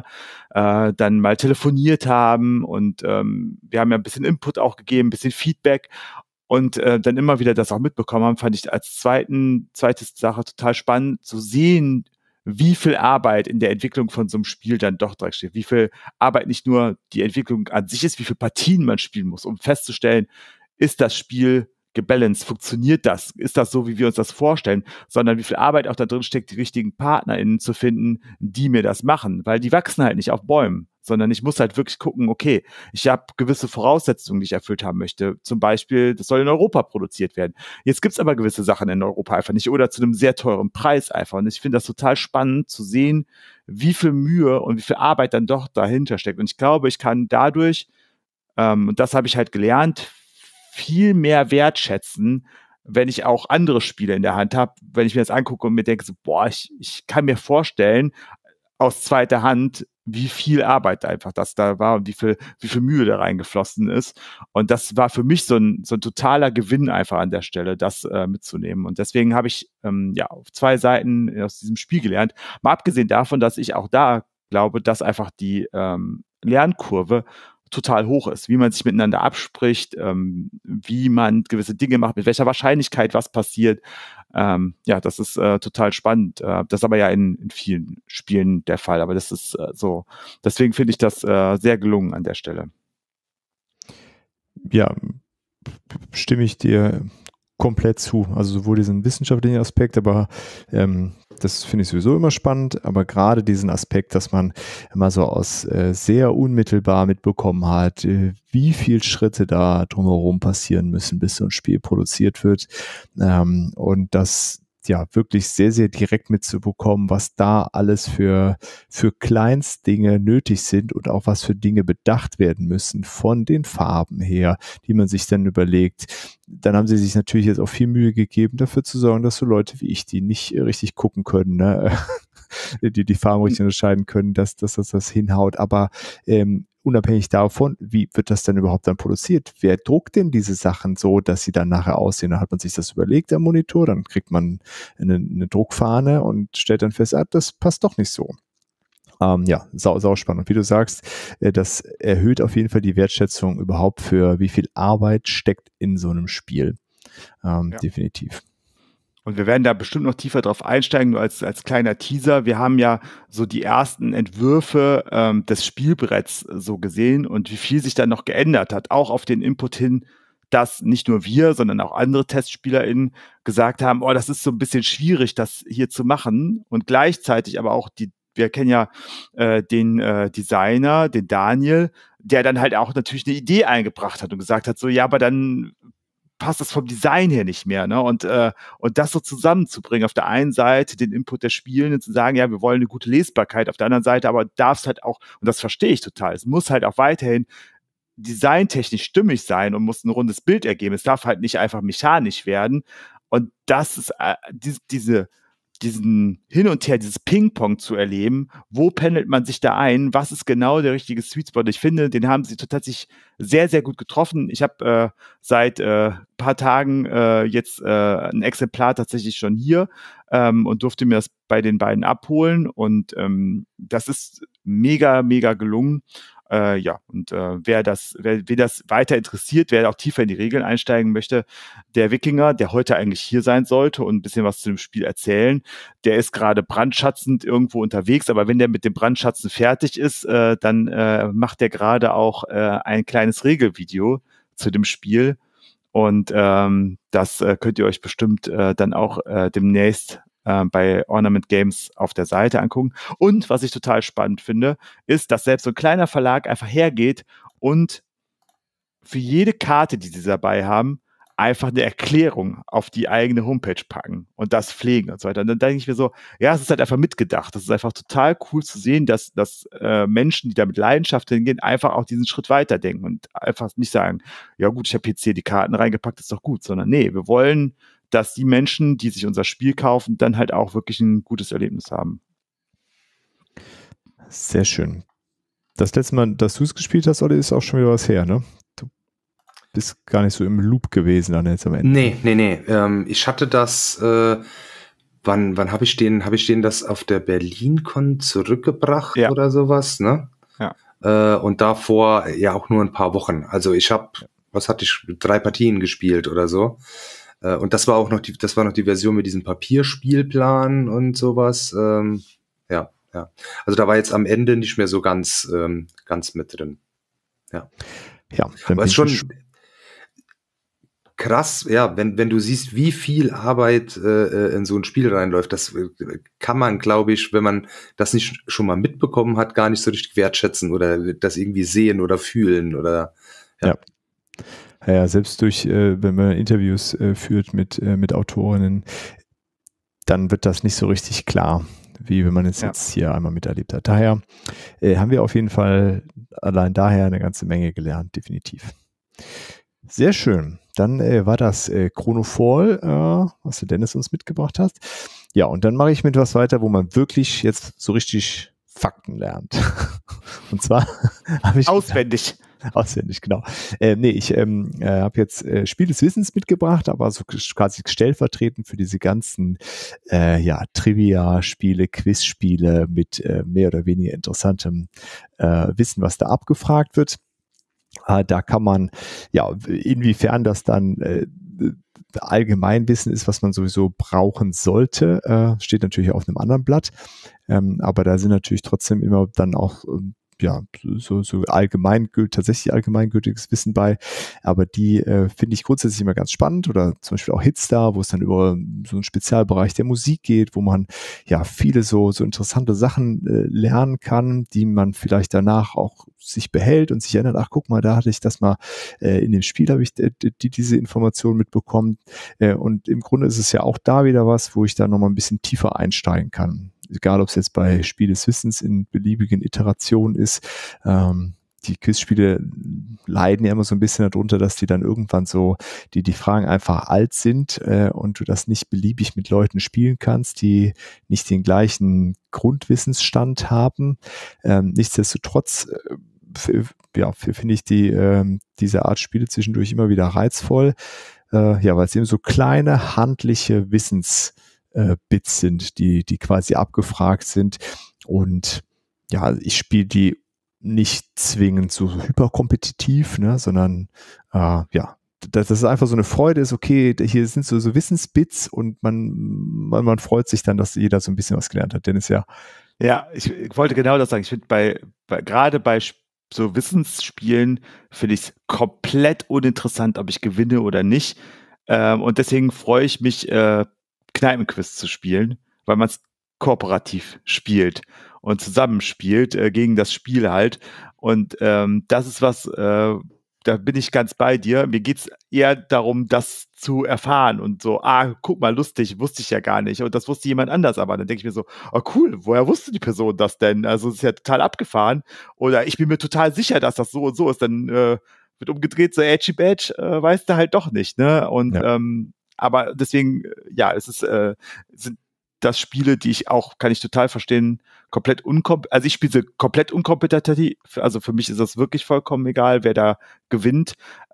dann mal telefoniert haben und wir haben ja ein bisschen Input auch gegeben, ein bisschen Feedback und dann immer wieder das auch mitbekommen haben, fand ich als zweite Sache total spannend zu sehen, wie viel Arbeit in der Entwicklung von so einem Spiel dann doch drin steht. Wie viel Arbeit nicht nur die Entwicklung an sich ist, wie viele Partien man spielen muss, um festzustellen, ist das Spiel gebalanced, funktioniert das, ist das so, wie wir uns das vorstellen, sondern wie viel Arbeit auch da drin steckt, die richtigen PartnerInnen zu finden, die mir das machen, weil die wachsen halt nicht auf Bäumen, sondern ich muss halt wirklich gucken, okay, ich habe gewisse Voraussetzungen, die ich erfüllt haben möchte, zum Beispiel, das soll in Europa produziert werden. Jetzt gibt's aber gewisse Sachen in Europa einfach nicht oder zu einem sehr teuren Preis einfach, und ich finde das total spannend zu sehen, wie viel Mühe und wie viel Arbeit dann doch dahinter steckt, und ich glaube, ich kann dadurch, und das habe ich halt gelernt, viel mehr wertschätzen, wenn ich auch andere Spiele in der Hand habe, wenn ich mir das angucke und mir denke, so, ich kann mir vorstellen, aus zweiter Hand, wie viel Arbeit einfach das da war und wie viel Mühe da reingeflossen ist. Und das war für mich so ein totaler Gewinn einfach an der Stelle, das mitzunehmen. Und deswegen habe ich auf 2 Seiten aus diesem Spiel gelernt. Mal abgesehen davon, dass ich auch da glaube, dass einfach die Lernkurve total hoch ist, wie man sich miteinander abspricht, wie man gewisse Dinge macht, mit welcher Wahrscheinlichkeit was passiert. Das ist total spannend. Das ist aber ja in vielen Spielen der Fall, aber das ist so. Deswegen finde ich das sehr gelungen an der Stelle. Ja, stimme ich dir komplett zu. Also sowohl diesen wissenschaftlichen Aspekt, aber das finde ich sowieso immer spannend, aber gerade diesen Aspekt, dass man immer so aus sehr unmittelbar mitbekommen hat, wie viele Schritte da drumherum passieren müssen, bis so ein Spiel produziert wird, und das wirklich sehr, sehr direkt mitzubekommen, was da alles für Kleinstdinge nötig sind und auch was für Dinge bedacht werden müssen von den Farben her, die man sich dann überlegt. Dann haben sie sich natürlich jetzt auch viel Mühe gegeben, dafür zu sorgen, dass so Leute wie ich, die nicht richtig gucken können, ne, die Farben richtig unterscheiden können, dass das hinhaut. Aber unabhängig davon, wie wird das denn überhaupt dann produziert? Wer druckt denn diese Sachen so, dass sie dann nachher aussehen? Dann hat man sich das überlegt am Monitor, dann kriegt man eine Druckfahne und stellt dann fest, das passt doch nicht so. Sau spannend. Und wie du sagst, das erhöht auf jeden Fall die Wertschätzung überhaupt für wie viel Arbeit steckt in so einem Spiel. Definitiv. Und wir werden da bestimmt noch tiefer drauf einsteigen, nur als kleiner Teaser. Wir haben ja so die ersten Entwürfe des Spielbretts so gesehen und wie viel sich da noch geändert hat, auch auf den Input hin, dass nicht nur wir, sondern auch andere TestspielerInnen gesagt haben, das ist so ein bisschen schwierig, das hier zu machen. Und gleichzeitig aber auch wir kennen ja den Designer, den Daniel, der dann halt auch natürlich eine Idee eingebracht hat und gesagt hat, so, ja, aber dann passt das vom Design her nicht mehr, ne? Und das so zusammenzubringen, auf der einen Seite den Input der Spielenden zu sagen, ja, wir wollen eine gute Lesbarkeit, auf der anderen Seite aber darf es halt auch, und das verstehe ich total, es muss halt auch weiterhin designtechnisch stimmig sein und muss ein rundes Bild ergeben. Es darf halt nicht einfach mechanisch werden. Und das ist diesen Hin und Her, dieses Ping-Pong zu erleben, wo pendelt man sich da ein, was ist genau der richtige Sweet Spot? Ich finde, den haben sie tatsächlich sehr, sehr gut getroffen. Ich habe seit paar Tagen jetzt ein Exemplar tatsächlich schon hier und durfte mir das bei den beiden abholen und das ist mega, mega gelungen. Wer das weiter interessiert, wer auch tiefer in die Regeln einsteigen möchte, der Wikinger, der heute eigentlich hier sein sollte und ein bisschen was zu dem Spiel erzählen, der ist gerade brandschatzend irgendwo unterwegs, aber wenn der mit dem Brandschatzen fertig ist, dann macht der gerade auch ein kleines Regelvideo zu dem Spiel und das könnt ihr euch bestimmt dann auch demnächst bei Ornament Games auf der Seite angucken. Und was ich total spannend finde, ist, dass selbst so ein kleiner Verlag einfach hergeht und für jede Karte, die sie dabei haben, einfach eine Erklärung auf die eigene Homepage packen und das pflegen und so weiter. Und dann denke ich mir so, ja, es ist halt einfach mitgedacht. Das ist einfach total cool zu sehen, dass Menschen, die da mit Leidenschaft hingehen, einfach auch diesen Schritt weiterdenken und einfach nicht sagen, ja gut, ich habe jetzt hier die Karten reingepackt, ist doch gut, sondern nee, wir wollen, dass die Menschen, die sich unser Spiel kaufen, dann halt auch wirklich ein gutes Erlebnis haben. Sehr schön. Das letzte Mal, dass du es gespielt hast, Olli, ist auch schon wieder was her, ne? Du bist gar nicht so im Loop gewesen dann jetzt am Ende. Nee. Ich hatte das, wann habe ich den das auf der BerlinCon zurückgebracht oder sowas, ne? Ja. Und davor ja auch nur ein paar Wochen. Also ich habe, 3 Partien gespielt oder so. Und das war auch noch die Version mit diesem Papierspielplan und sowas. Ja. Also da war jetzt am Ende nicht mehr so ganz mit drin. Ja. Aber es ist schon krass, ja, wenn du siehst, wie viel Arbeit in so ein Spiel reinläuft, das kann man, glaube ich, wenn man das nicht schon mal mitbekommen hat, gar nicht so richtig wertschätzen oder das irgendwie sehen oder fühlen oder Ja, selbst wenn man Interviews führt mit Autorinnen, dann wird das nicht so richtig klar, wie wenn man es jetzt hier einmal miterlebt hat. Daher haben wir auf jeden Fall allein daher eine ganze Menge gelernt, definitiv. Sehr schön. Dann war das Chronofall, was der Dennis uns mitgebracht hat. Ja, und dann mache ich mit was weiter, wo man wirklich jetzt so richtig Fakten lernt. Und zwar habe ich auswendig. Auswendig, genau. Ich habe jetzt Spiel des Wissens mitgebracht, aber so quasi stellvertretend für diese ganzen Trivia-Spiele, Quiz-Spiele mit mehr oder weniger interessantem Wissen, was da abgefragt wird. Da kann man, inwiefern das dann Allgemeinwissen ist, was man sowieso brauchen sollte, steht natürlich auf einem anderen Blatt. Aber da sind natürlich trotzdem immer dann auch so tatsächlich allgemeingültiges Wissen bei, aber die finde ich grundsätzlich immer ganz spannend, oder zum Beispiel auch Hitstar, wo es dann über so einen Spezialbereich der Musik geht, wo man viele so interessante Sachen lernen kann, die man vielleicht danach auch sich behält und sich erinnert, ach guck mal, da hatte ich das mal, in dem Spiel habe ich diese Information mitbekommen, und im Grunde ist es ja auch da wieder was, wo ich da nochmal ein bisschen tiefer einsteigen kann. Egal, ob es jetzt bei Spiel des Wissens in beliebigen Iterationen ist. Die Quizspiele leiden ja immer so ein bisschen darunter, dass die dann irgendwann so, die Fragen einfach alt sind und du das nicht beliebig mit Leuten spielen kannst, die nicht den gleichen Grundwissensstand haben. Nichtsdestotrotz finde ich diese Art Spiele zwischendurch immer wieder reizvoll, weil es eben so kleine handliche Bits sind, die quasi abgefragt sind, und ich spiele die nicht zwingend so hyperkompetitiv, ne, sondern dass es einfach so eine Freude ist, okay, hier sind so Wissensbits, und man freut sich dann, dass jeder so ein bisschen was gelernt hat. Dennis, ich wollte genau das sagen. Ich finde gerade bei so Wissensspielen finde ich es komplett uninteressant, ob ich gewinne oder nicht, und deswegen freue ich mich, Kneipenquiz zu spielen, weil man es kooperativ spielt und zusammenspielt gegen das Spiel halt. Und das ist was, da bin ich ganz bei dir. Mir geht es eher darum, das zu erfahren und so, guck mal, lustig, wusste ich ja gar nicht. Und das wusste jemand anders, aber dann denke ich mir so, oh cool, woher wusste die Person das denn? Also es ist ja total abgefahren. Oder ich bin mir total sicher, dass das so und so ist. Dann wird umgedreht, so Edgy Badge, weißt du halt doch nicht, ne? Und aber deswegen, sind das Spiele, die kann ich total verstehen, also ich spiele sie komplett unkompetitiv, also für mich ist das wirklich vollkommen egal, wer da gewinnt.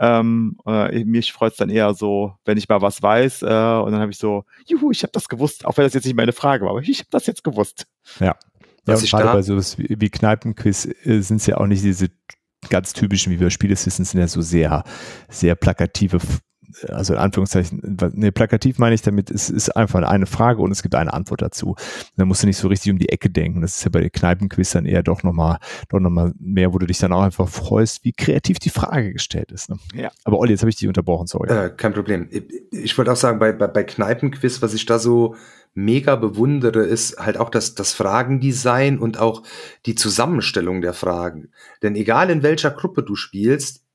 Mich freut es dann eher so, wenn ich mal was weiß, und dann habe ich so, juhu, ich habe das gewusst, auch wenn das jetzt nicht meine Frage war, aber ich habe das jetzt gewusst. Ja, und gerade bei sowas wie Kneipenquiz sind es ja auch nicht diese ganz typischen, wie wir Spiele wissen, sind ja so sehr, sehr plakative, also in Anführungszeichen, plakativ meine ich damit, es ist einfach eine Frage und es gibt eine Antwort dazu. Da musst du nicht so richtig um die Ecke denken. Das ist ja bei den Kneipenquiz dann eher doch nochmal mehr, wo du dich dann auch einfach freust, wie kreativ die Frage gestellt ist. Ne? Ja. Aber Olli, jetzt habe ich dich unterbrochen, sorry. Kein Problem. Ich wollte auch sagen, bei Kneipenquiz, was ich da so mega bewundere, ist halt auch das Fragendesign und auch die Zusammenstellung der Fragen. Denn egal in welcher Gruppe du spielst,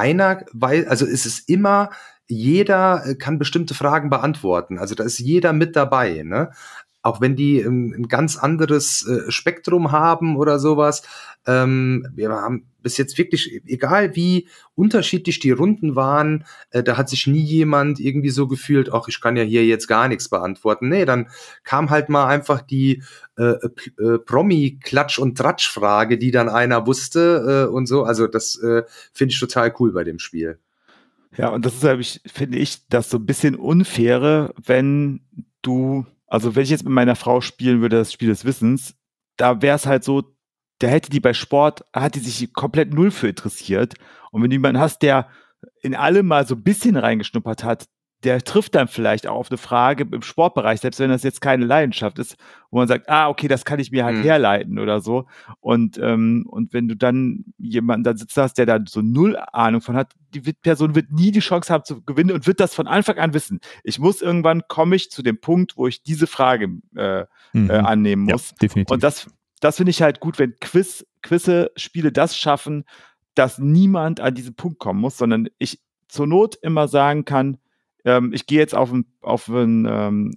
es ist immer, jeder kann bestimmte Fragen beantworten. Also da ist jeder mit dabei, ne? Auch wenn die ein ganz anderes Spektrum haben oder sowas. Wir haben bis jetzt wirklich, egal wie unterschiedlich die Runden waren, da hat sich nie jemand irgendwie so gefühlt, ach, ich kann ja hier jetzt gar nichts beantworten. Nee, dann kam halt mal einfach die Promi-Klatsch- und Tratsch-Frage, die dann einer wusste und so. Also das finde ich total cool bei dem Spiel. Ja, und das ist, finde ich, das so ein bisschen Unfaire, wenn ich jetzt mit meiner Frau spielen würde, das Spiel des Wissens, da wäre es halt so, hat die sich komplett null für interessiert. Und wenn du jemanden hast, der in allem mal so ein bisschen reingeschnuppert hat, der trifft dann vielleicht auch auf eine Frage im Sportbereich, selbst wenn das jetzt keine Leidenschaft ist, wo man sagt, okay, das kann ich mir halt herleiten oder so. Und wenn du dann jemanden da sitzen hast, der da so null Ahnung von hat, die Person wird nie die Chance haben zu gewinnen und wird das von Anfang an wissen. Komme ich zu dem Punkt, wo ich diese Frage annehmen muss. Ja, definitiv. Und das finde ich halt gut, wenn Spiele das schaffen, dass niemand an diesen Punkt kommen muss, sondern ich zur Not immer sagen kann, ich gehe jetzt auf ein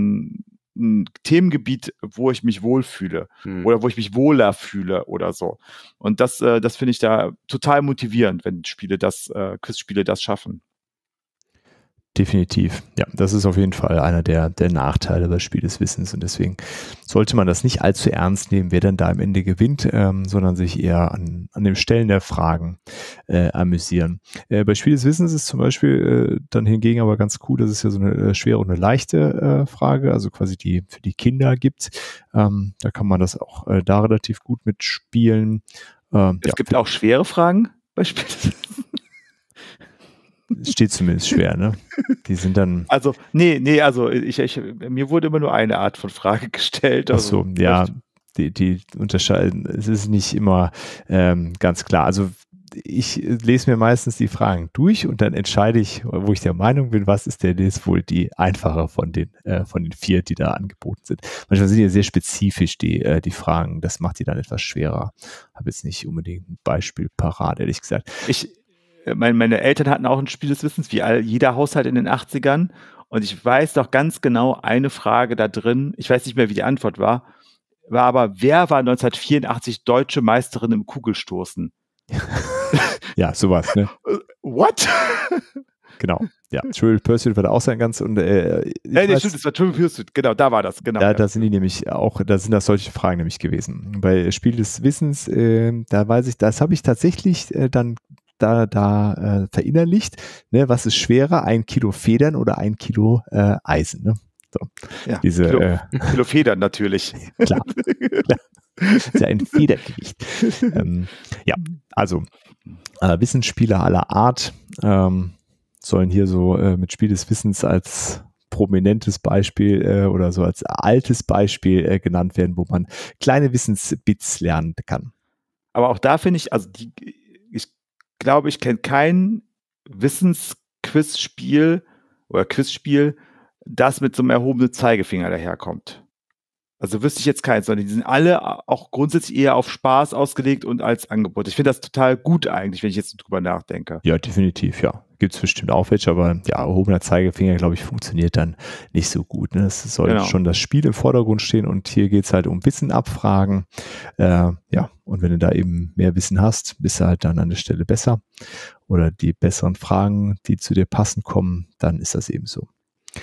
Themengebiet, wo ich mich wohlfühle oder wo ich mich wohler fühle oder so. Und das finde ich da total motivierend, wenn Quizspiele das schaffen. Definitiv. Ja, das ist auf jeden Fall einer der Nachteile bei Spiel des Wissens und deswegen sollte man das nicht allzu ernst nehmen, wer dann da am Ende gewinnt, sondern sich eher an dem Stellen der Fragen amüsieren. Bei Spiel des Wissens ist zum Beispiel dann hingegen aber ganz cool, dass es ja so eine schwere und eine leichte Frage, also quasi die für die Kinder gibt. Da kann man das auch da relativ gut mitspielen. Es gibt auch schwere Fragen bei Spiel des Wissens. Steht zumindest schwer, ne? Die sind dann. Also, nee, also mir wurde immer nur eine Art von Frage gestellt. Also, ach so, ja, die unterscheiden, es ist nicht immer ganz klar. Also ich lese mir meistens die Fragen durch und dann entscheide ich, wo ich der Meinung bin, was ist denn jetzt wohl die einfache von den 4, die da angeboten sind. Manchmal sind die sehr spezifisch, die Fragen, das macht die dann etwas schwerer. Habe jetzt nicht unbedingt ein Beispiel parat, ehrlich gesagt. Meine Eltern hatten auch ein Spiel des Wissens, wie jeder Haushalt in den 80ern. Und ich weiß doch ganz genau eine Frage da drin, ich weiß nicht mehr, wie die Antwort war aber, wer war 1984 deutsche Meisterin im Kugelstoßen? Ja, sowas, ne? What? Genau, ja. Trivial Pursuit war da auch sein ganz und stimmt, das war Trivial Pursuit, genau, da war das, genau. Da sind die nämlich auch, da sind das solche Fragen nämlich gewesen. Bei Spiel des Wissens, da weiß ich, das habe ich tatsächlich dann da verinnerlicht, ne, was ist schwerer, 1 Kilo Federn oder 1 Kilo Eisen, ne? So. Ja, Diese, Kilo Federn natürlich. Klar. Das ist ja ein Federgewicht. Ja, also Wissensspieler aller Art sollen hier so mit Spiel des Wissens als prominentes Beispiel oder so als altes Beispiel genannt werden, wo man kleine Wissensbits lernen kann. Aber auch da finde ich, also ich glaube, ich kenne kein Wissensquizspiel oder Quizspiel, das mit so einem erhobenen Zeigefinger daherkommt. Also wüsste ich jetzt keins, sondern die sind alle auch grundsätzlich eher auf Spaß ausgelegt und als Angebot. Ich finde das total gut eigentlich, wenn ich jetzt drüber nachdenke. Ja, definitiv, ja. Gibt es bestimmt auch welche, aber ja, erhobener Zeigefinger, glaube ich, funktioniert dann nicht so gut. Ne? Es soll schon das Spiel im Vordergrund stehen und hier geht es halt um Wissen abfragen. Ja, und wenn du da eben mehr Wissen hast, bist du halt dann an der Stelle besser. Oder die besseren Fragen, die zu dir passen, kommen, dann ist das eben so.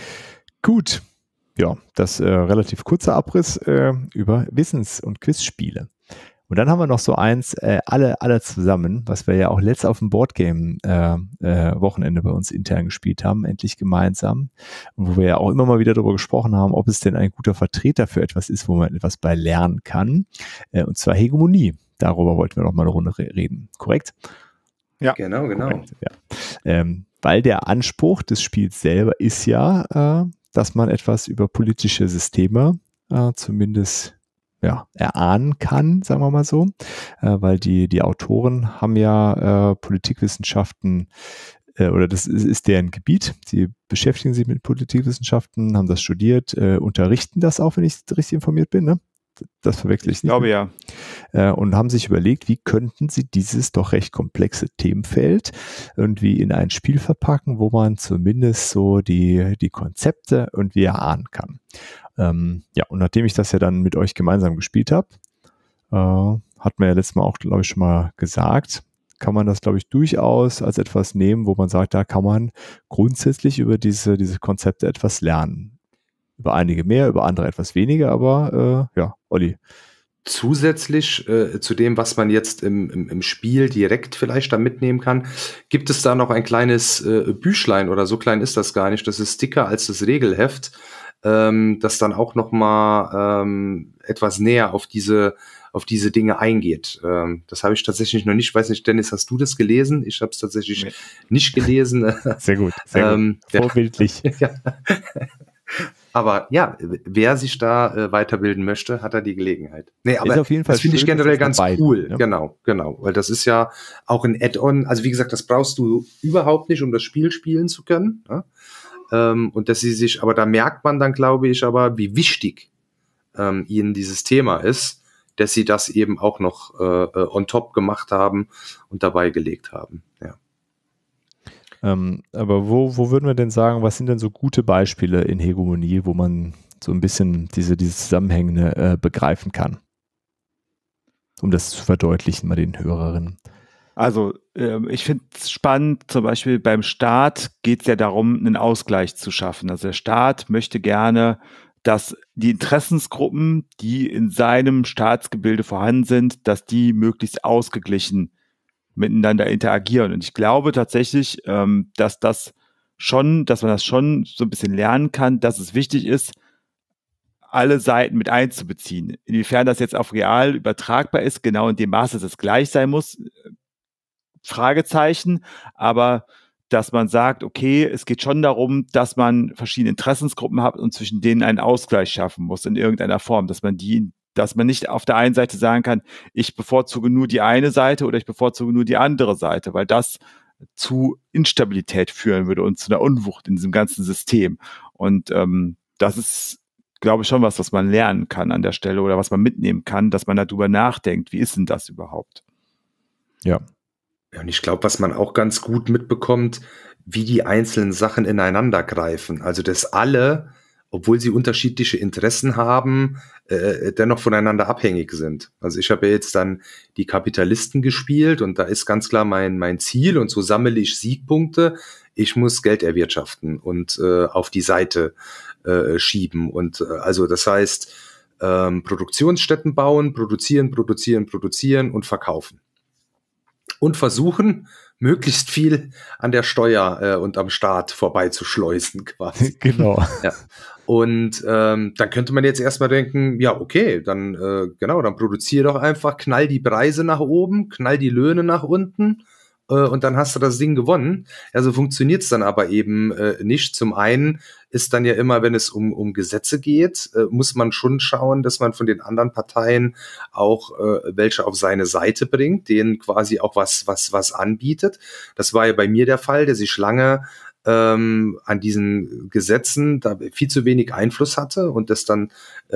Gut. Ja, das relativ kurzer Abriss über Wissens- und Quizspiele. Und dann haben wir noch so eins, alle zusammen, was wir ja auch letzt auf dem Boardgame-Wochenende bei uns intern gespielt haben, endlich gemeinsam. Und wo wir ja auch immer mal wieder darüber gesprochen haben, ob es denn ein guter Vertreter für etwas ist, wo man etwas bei lernen kann. Und zwar Hegemonie. Darüber wollten wir noch mal eine Runde reden. Korrekt? Ja, genau. Korrekt, ja. Weil der Anspruch des Spiels selber ist ja, dass man etwas über politische Systeme zumindest erahnen kann, sagen wir mal so, weil die Autoren haben ja Politikwissenschaften oder das ist deren Gebiet. Sie beschäftigen sich mit Politikwissenschaften, haben das studiert, unterrichten das auch, wenn ich richtig informiert bin, ne? Das verwechsel ich nicht. Ich glaube, ja. Und haben sich überlegt, wie könnten sie dieses doch recht komplexe Themenfeld irgendwie in ein Spiel verpacken, wo man zumindest so die Konzepte irgendwie erahnen kann. Ja, und nachdem ich das ja dann mit euch gemeinsam gespielt habe, hat man ja letztes Mal auch, glaube ich, schon mal gesagt, kann man das, glaube ich, durchaus als etwas nehmen, wo man sagt, da kann man grundsätzlich über diese Konzepte etwas lernen. Über einige mehr, über andere etwas weniger, aber ja, Olli. Zusätzlich zu dem, was man jetzt im Spiel direkt vielleicht da mitnehmen kann, gibt es da noch ein kleines Büchlein oder so klein ist das gar nicht. Das ist dicker als das Regelheft, das dann auch noch mal etwas näher auf diese Dinge eingeht. Das habe ich tatsächlich noch nicht. Ich weiß nicht, Dennis, hast du das gelesen? Ich habe es tatsächlich nicht gelesen. Sehr gut. Vorbildlich. Ja. Aber ja, wer sich da weiterbilden möchte, hat da die Gelegenheit. Nee, aber auf jeden Fall das finde ich generell ganz cool. Ne? Genau. Weil das ist ja auch ein Add-on. Also wie gesagt, das brauchst du überhaupt nicht, um das Spiel spielen zu können. Ja? Und dass sie sich, aber da merkt man dann, glaube ich, aber wie wichtig ihnen dieses Thema ist, dass sie das eben auch noch on top gemacht haben und dabei gelegt haben. Ja. Aber wo würden wir denn sagen, was sind denn so gute Beispiele in Hegemonie, wo man so ein bisschen diese Zusammenhänge begreifen kann? Um das zu verdeutlichen bei den Hörerinnen. Also ich finde es spannend, zum Beispiel beim Staat geht es ja darum, einen Ausgleich zu schaffen. Also der Staat möchte gerne, dass die Interessensgruppen, die in seinem Staatsgebilde vorhanden sind, dass die möglichst ausgeglichen miteinander interagieren. Und ich glaube tatsächlich, dass man das schon so ein bisschen lernen kann, dass es wichtig ist, alle Seiten mit einzubeziehen. Inwiefern das jetzt auf real übertragbar ist, genau in dem Maße, dass es gleich sein muss, Fragezeichen, aber dass man sagt, okay, es geht schon darum, dass man verschiedene Interessensgruppen hat und zwischen denen einen Ausgleich schaffen muss in irgendeiner Form, dass man nicht auf der einen Seite sagen kann, ich bevorzuge nur die eine Seite oder ich bevorzuge nur die andere Seite, weil das zu Instabilität führen würde und zu einer Unwucht in diesem ganzen System. Und das ist, glaube ich, schon was man lernen kann an der Stelle oder was man mitnehmen kann, dass man darüber nachdenkt, wie ist denn das überhaupt? Ja. Ja, und ich glaube, was man auch ganz gut mitbekommt, wie die einzelnen Sachen ineinander greifen. Also, dass alle, obwohl sie unterschiedliche Interessen haben, dennoch voneinander abhängig sind. Also ich habe ja jetzt dann die Kapitalisten gespielt und da ist ganz klar mein Ziel und so sammle ich Siegpunkte. Ich muss Geld erwirtschaften und auf die Seite schieben. Und also das heißt, Produktionsstätten bauen, produzieren und verkaufen. Und versuchen, möglichst viel an der Steuer und am Staat vorbeizuschleusen quasi. Genau. Ja. Und dann könnte man jetzt erstmal denken, ja, okay, dann dann produziere doch einfach, knall die Preise nach oben, knall die Löhne nach unten und dann hast du das Ding gewonnen. Also funktioniert es dann aber eben nicht. Zum einen ist dann ja immer, wenn es um Gesetze geht, muss man schon schauen, dass man von den anderen Parteien auch welche auf seine Seite bringt, denen quasi auch was anbietet. Das war ja bei mir der Fall, der sich lange an diesen Gesetzen da viel zu wenig Einfluss hatte und das dann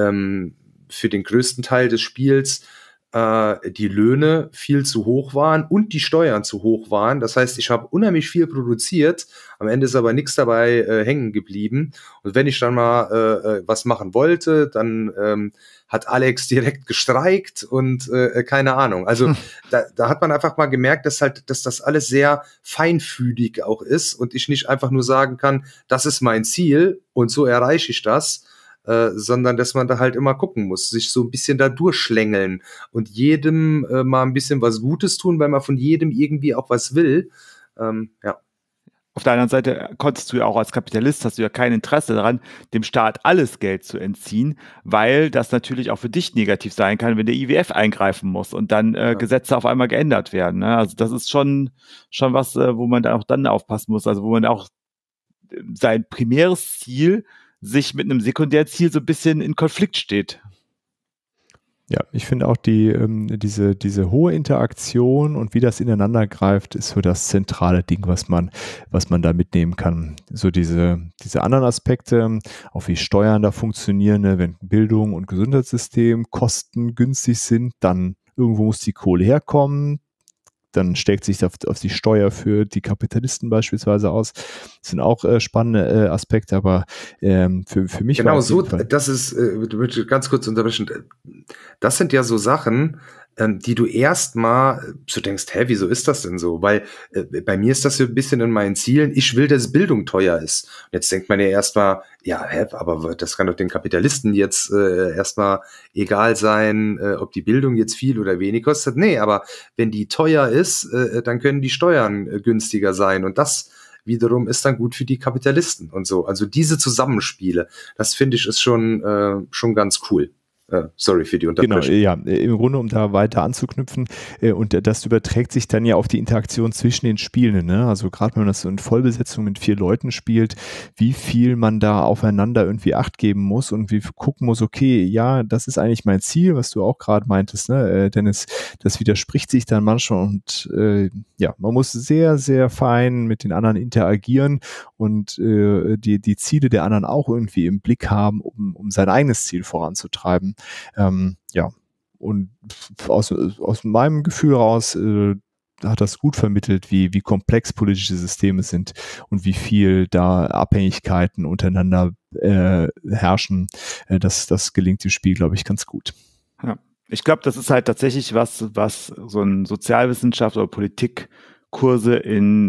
für den größten Teil des Spiels die Löhne viel zu hoch waren und die Steuern zu hoch waren. Das heißt, ich habe unheimlich viel produziert, am Ende ist aber nichts dabei hängen geblieben. Und wenn ich dann mal was machen wollte, dann hat Alex direkt gestreikt und keine Ahnung. Also da hat man einfach mal gemerkt, dass das alles sehr feinfühlig auch ist und ich nicht einfach nur sagen kann, das ist mein Ziel und so erreiche ich das, sondern dass man da halt immer gucken muss, sich so ein bisschen da durchschlängeln und jedem mal ein bisschen was Gutes tun, weil man von jedem irgendwie auch was will. Ja. Auf der anderen Seite konntest du ja auch als Kapitalist, hast du ja kein Interesse daran, dem Staat alles Geld zu entziehen, weil das natürlich auch für dich negativ sein kann, wenn der IWF eingreifen muss und dann Gesetze auf einmal geändert werden. Ne? Also das ist schon was, wo man dann auch aufpassen muss, also wo man auch sein primäres Ziel sich mit einem Sekundärziel so ein bisschen in Konflikt steht. Ja, ich finde auch diese hohe Interaktion und wie das ineinander greift, ist so das zentrale Ding, was man da mitnehmen kann. So diese anderen Aspekte, auch wie Steuern da funktionieren, ne? Wenn Bildung und Gesundheitssystem kostengünstig sind, dann irgendwo muss die Kohle herkommen. Dann steckt sich auf die Steuer für die Kapitalisten beispielsweise aus. Das sind auch spannende Aspekte, aber für mich genau so, das ist, ganz kurz unterbrechen, das sind ja so Sachen, die du erstmal so denkst, hä, wieso ist das denn so? Weil bei mir ist das so ein bisschen in meinen Zielen, ich will, dass Bildung teuer ist. Und jetzt denkt man ja erstmal, ja, aber das kann doch den Kapitalisten jetzt erstmal egal sein, ob die Bildung jetzt viel oder wenig kostet. Nee, aber wenn die teuer ist, dann können die Steuern günstiger sein und das wiederum ist dann gut für die Kapitalisten und so. Also diese Zusammenspiele, das finde ich ist schon ganz cool. Sorry für die Unterbrechung. Genau, ja, im Grunde, um da weiter anzuknüpfen, und das überträgt sich dann ja auf die Interaktion zwischen den Spielenden, ne? Also gerade wenn man das so in Vollbesetzung mit 4 Leuten spielt, wie viel man da aufeinander irgendwie Acht geben muss und wie gucken muss, okay, ja, das ist eigentlich mein Ziel, was du auch gerade meintest, ne, Dennis, das widerspricht sich dann manchmal und ja, man muss sehr, sehr fein mit den anderen interagieren und die Ziele der anderen auch irgendwie im Blick haben, um sein eigenes Ziel voranzutreiben. Ja, und aus meinem Gefühl raus hat das gut vermittelt, wie komplex politische Systeme sind und wie viel da Abhängigkeiten untereinander herrschen. Das gelingt dem Spiel, glaube ich, ganz gut. Ja. Ich glaube, das ist halt tatsächlich was so ein Sozialwissenschaft oder Politikkurse in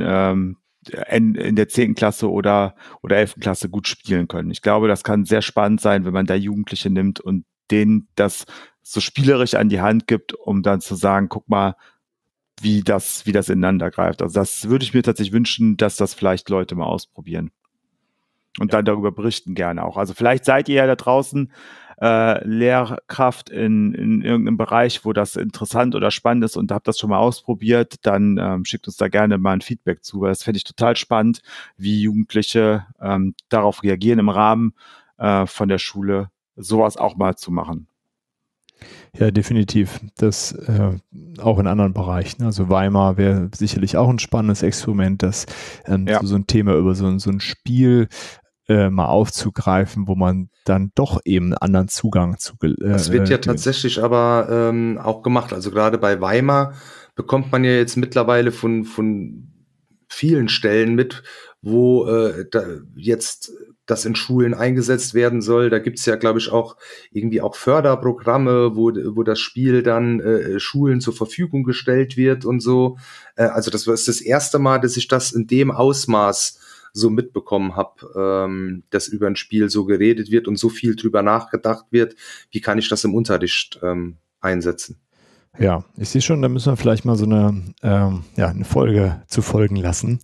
der 10. Klasse oder 11. Klasse gut spielen können. Ich glaube, das kann sehr spannend sein, wenn man da Jugendliche nimmt und denen das so spielerisch an die Hand gibt, um dann zu sagen, guck mal, wie das ineinander greift. Also das würde ich mir tatsächlich wünschen, dass das vielleicht Leute mal ausprobieren und dann darüber berichten gerne auch. Also vielleicht seid ihr ja da draußen Lehrkraft in irgendeinem Bereich, wo das interessant oder spannend ist und habt das schon mal ausprobiert, dann schickt uns da gerne mal ein Feedback zu, weil das fände ich total spannend, wie Jugendliche darauf reagieren im Rahmen von der Schule, sowas auch mal zu machen. Ja, definitiv. Das auch in anderen Bereichen. Also Weimar wäre sicherlich auch ein spannendes Experiment, das so ein Thema über so ein Spiel mal aufzugreifen, wo man dann doch eben einen anderen Zugang zu Das wird ja tatsächlich aber auch gemacht. Also gerade bei Weimar bekommt man ja jetzt mittlerweile von vielen Stellen mit, wo jetzt das in Schulen eingesetzt werden soll. Da gibt's ja, glaube ich, auch irgendwie auch Förderprogramme, wo das Spiel dann Schulen zur Verfügung gestellt wird und so. Also das ist das erste Mal, dass ich das in dem Ausmaß so mitbekommen habe, dass über ein Spiel so geredet wird und so viel drüber nachgedacht wird, wie kann ich das im Unterricht einsetzen. Ja, ich sehe schon, da müssen wir vielleicht mal so eine Folge zu folgen lassen.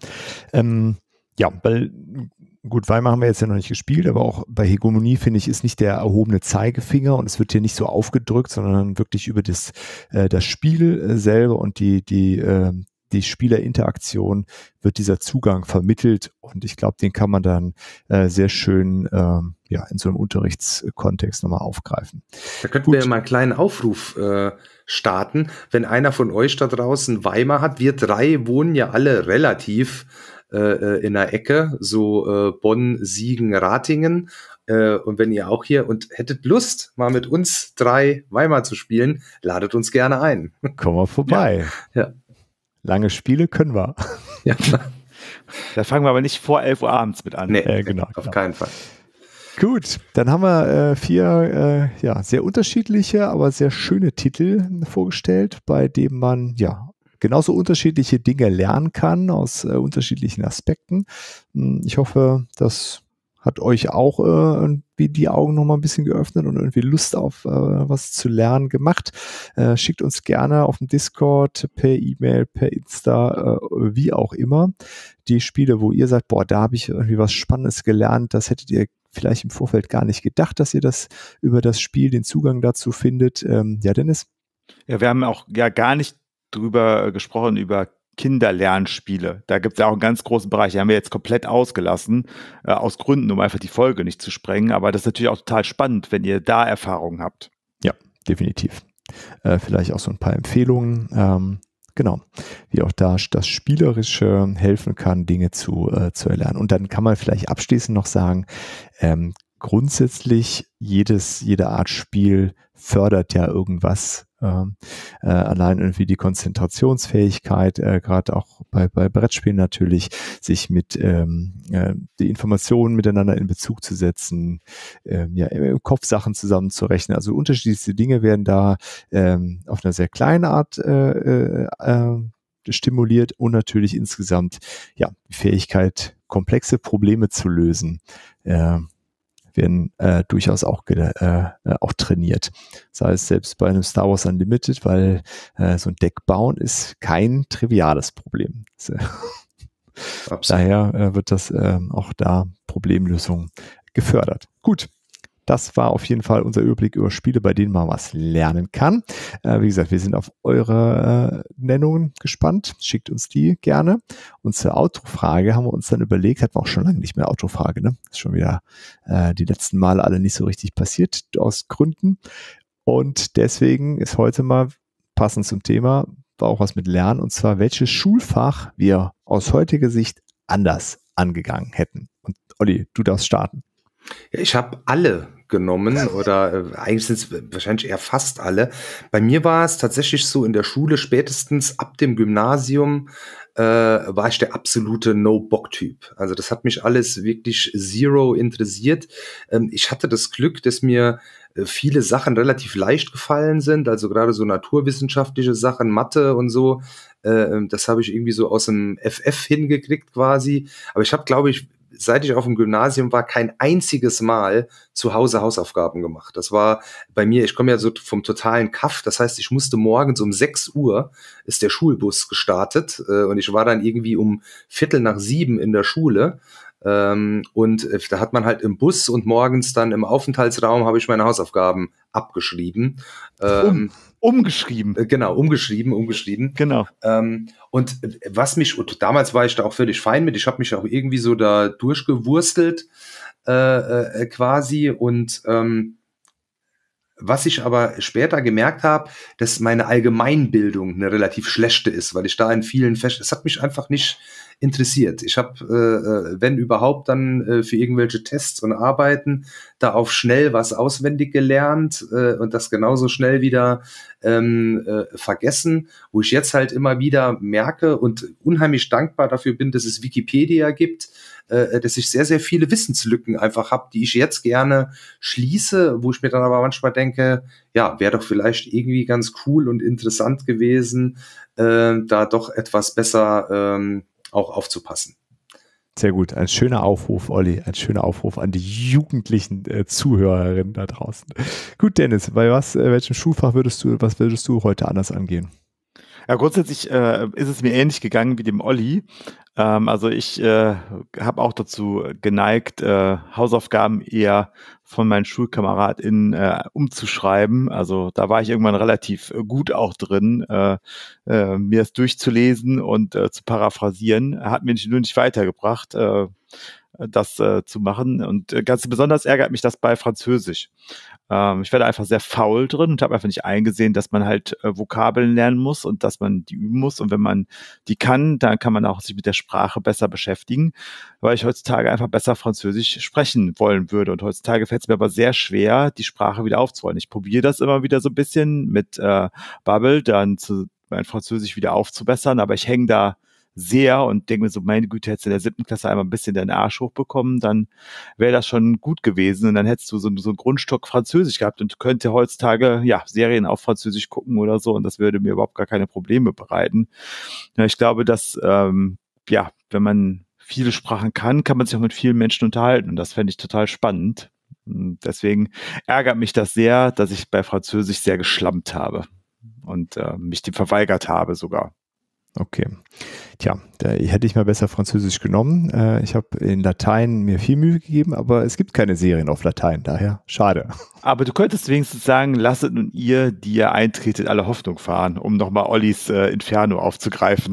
Weil gut, Weimar haben wir jetzt ja noch nicht gespielt, aber auch bei Hegemonie, finde ich, ist nicht der erhobene Zeigefinger und es wird hier nicht so aufgedrückt, sondern wirklich über das Spiel selber und die Spielerinteraktion wird dieser Zugang vermittelt und ich glaube, den kann man dann sehr schön in so einem Unterrichtskontext nochmal aufgreifen. Da könnten wir ja mal einen kleinen Aufruf starten. Wenn einer von euch da draußen Weimar hat, wir drei wohnen ja alle relativ in der Ecke, so Bonn, Siegen, Ratingen. Und wenn ihr auch hier und hättet Lust, mal mit uns drei Weimar zu spielen, ladet uns gerne ein. Kommen wir vorbei. Ja. Lange Spiele können wir. Ja. Da fangen wir aber nicht vor 11 Uhr abends mit an. Nee, auf keinen Fall. Gut, dann haben wir 4 sehr unterschiedliche, aber sehr schöne Titel vorgestellt, bei denen man genauso unterschiedliche Dinge lernen kann aus unterschiedlichen Aspekten. Ich hoffe, das hat euch auch irgendwie die Augen noch mal ein bisschen geöffnet und irgendwie Lust auf was zu lernen gemacht. Schickt uns gerne auf dem Discord, per E-Mail, per Insta, wie auch immer, die Spiele, wo ihr sagt, boah, da habe ich irgendwie was Spannendes gelernt, das hättet ihr vielleicht im Vorfeld gar nicht gedacht, dass ihr das über das Spiel den Zugang dazu findet. Ja, Dennis? Ja, wir haben auch gar nicht drüber gesprochen, über Kinderlernspiele. Da gibt es ja auch einen ganz großen Bereich, die haben wir jetzt komplett ausgelassen, aus Gründen, um einfach die Folge nicht zu sprengen. Aber das ist natürlich auch total spannend, wenn ihr da Erfahrungen habt. Ja, definitiv. Vielleicht auch so ein paar Empfehlungen. Genau, wie auch da das Spielerische helfen kann, Dinge zu erlernen. Und dann kann man vielleicht abschließend noch sagen, grundsätzlich jede Art Spiel fördert ja irgendwas. Allein irgendwie die Konzentrationsfähigkeit, gerade auch bei Brettspielen natürlich, sich mit die Informationen miteinander in Bezug zu setzen, im Kopf Sachen zusammenzurechnen. Also unterschiedlichste Dinge werden da auf einer sehr kleinen Art stimuliert und natürlich insgesamt die Fähigkeit, komplexe Probleme zu lösen, werden durchaus auch trainiert. Sei es selbst bei einem Star Wars Unlimited, weil so ein Deck bauen ist kein triviales Problem. Daher wird das auch da Problemlösung gefördert. Gut. Das war auf jeden Fall unser Überblick über Spiele, bei denen man was lernen kann. Wie gesagt, wir sind auf eure Nennungen gespannt. Schickt uns die gerne. Und zur Outro-Frage haben wir uns dann überlegt, hatten wir auch schon lange nicht mehr Outro-Frage, ne? Ist schon wieder die letzten Male alle nicht so richtig passiert, aus Gründen. Und deswegen ist heute mal passend zum Thema, war auch was mit Lernen, und zwar, welches Schulfach wir aus heutiger Sicht anders angegangen hätten. Und Olli, du darfst starten. Ja, ich habe alle genommen oder eigentlich sind es wahrscheinlich eher fast alle. Bei mir war es tatsächlich so in der Schule, spätestens ab dem Gymnasium war ich der absolute No-Bock-Typ. Also das hat mich alles wirklich zero interessiert. Ich hatte das Glück, dass mir viele Sachen relativ leicht gefallen sind, also gerade so naturwissenschaftliche Sachen, Mathe und so, das habe ich irgendwie so aus dem FF hingekriegt quasi. Aber ich habe, glaube ich, seit ich auf dem Gymnasium war, kein einziges Mal zu Hause Hausaufgaben gemacht. Das war bei mir, ich komme ja so vom totalen Kaff, das heißt, ich musste morgens um 6 Uhr ist der Schulbus gestartet und ich war dann irgendwie um 6:45 in der Schule. Und da hat man halt im Bus und morgens dann im Aufenthaltsraum habe ich meine Hausaufgaben abgeschrieben. Umgeschrieben. Genau, umgeschrieben. Genau. Und und damals war ich da auch völlig fein mit, ich habe mich auch irgendwie so da durchgewurstelt quasi und was ich aber später gemerkt habe, dass meine Allgemeinbildung eine relativ schlechte ist, weil ich da in vielen es hat mich einfach nicht interessiert. Ich habe, wenn überhaupt, dann für irgendwelche Tests und Arbeiten da auf schnell was auswendig gelernt und das genauso schnell wieder vergessen, wo ich jetzt halt immer wieder merke und unheimlich dankbar dafür bin, dass es Wikipedia gibt, dass ich sehr, sehr viele Wissenslücken einfach habe, die ich jetzt gerne schließe, wo ich mir dann aber manchmal denke, ja, wäre doch vielleicht irgendwie ganz cool und interessant gewesen, da doch etwas besser auch aufzupassen. Sehr gut, ein schöner Aufruf, Olli, ein schöner Aufruf an die jugendlichen Zuhörerinnen da draußen. Gut, Dennis, bei welchem Schulfach würdest du heute anders angehen? Ja, grundsätzlich ist es mir ähnlich gegangen wie dem Olli. Also ich habe auch dazu geneigt, Hausaufgaben eher von meinen SchulkameradInnen umzuschreiben. Also da war ich irgendwann relativ gut auch drin, mir es durchzulesen und zu paraphrasieren. Hat mir nur nicht weitergebracht, das zu machen. Und ganz besonders ärgert mich das bei Französisch. Ich werde einfach sehr faul drin und habe einfach nicht eingesehen, dass man halt Vokabeln lernen muss und dass man die üben muss. Und wenn man die kann, dann kann man auch sich mit der Sprache besser beschäftigen, weil ich heutzutage einfach besser Französisch sprechen wollen würde. Und heutzutage fällt es mir aber sehr schwer, die Sprache wieder aufzurollen. Ich probiere das immer wieder so ein bisschen mit Bubble, dann mein Französisch wieder aufzubessern, aber ich hänge da sehr und denke mir so, meine Güte, hättest du in der 7. Klasse einmal ein bisschen deinen Arsch hochbekommen, dann wäre das schon gut gewesen und dann hättest du so einen Grundstock Französisch gehabt und könnte heutzutage Serien auf Französisch gucken oder so und das würde mir überhaupt gar keine Probleme bereiten. Ja, ich glaube, dass wenn man viele Sprachen kann man sich auch mit vielen Menschen unterhalten und das fände ich total spannend. Und deswegen ärgert mich das sehr, dass ich bei Französisch sehr geschlampt habe und mich dem verweigert habe sogar. Okay. Tja, da hätte ich mal besser Französisch genommen. Ich habe in Latein mir viel Mühe gegeben, aber es gibt keine Serien auf Latein, daher schade. Aber du könntest wenigstens sagen, lasset nun ihr, die ihr eintretet, alle Hoffnung fahren, um nochmal Ollis Inferno aufzugreifen.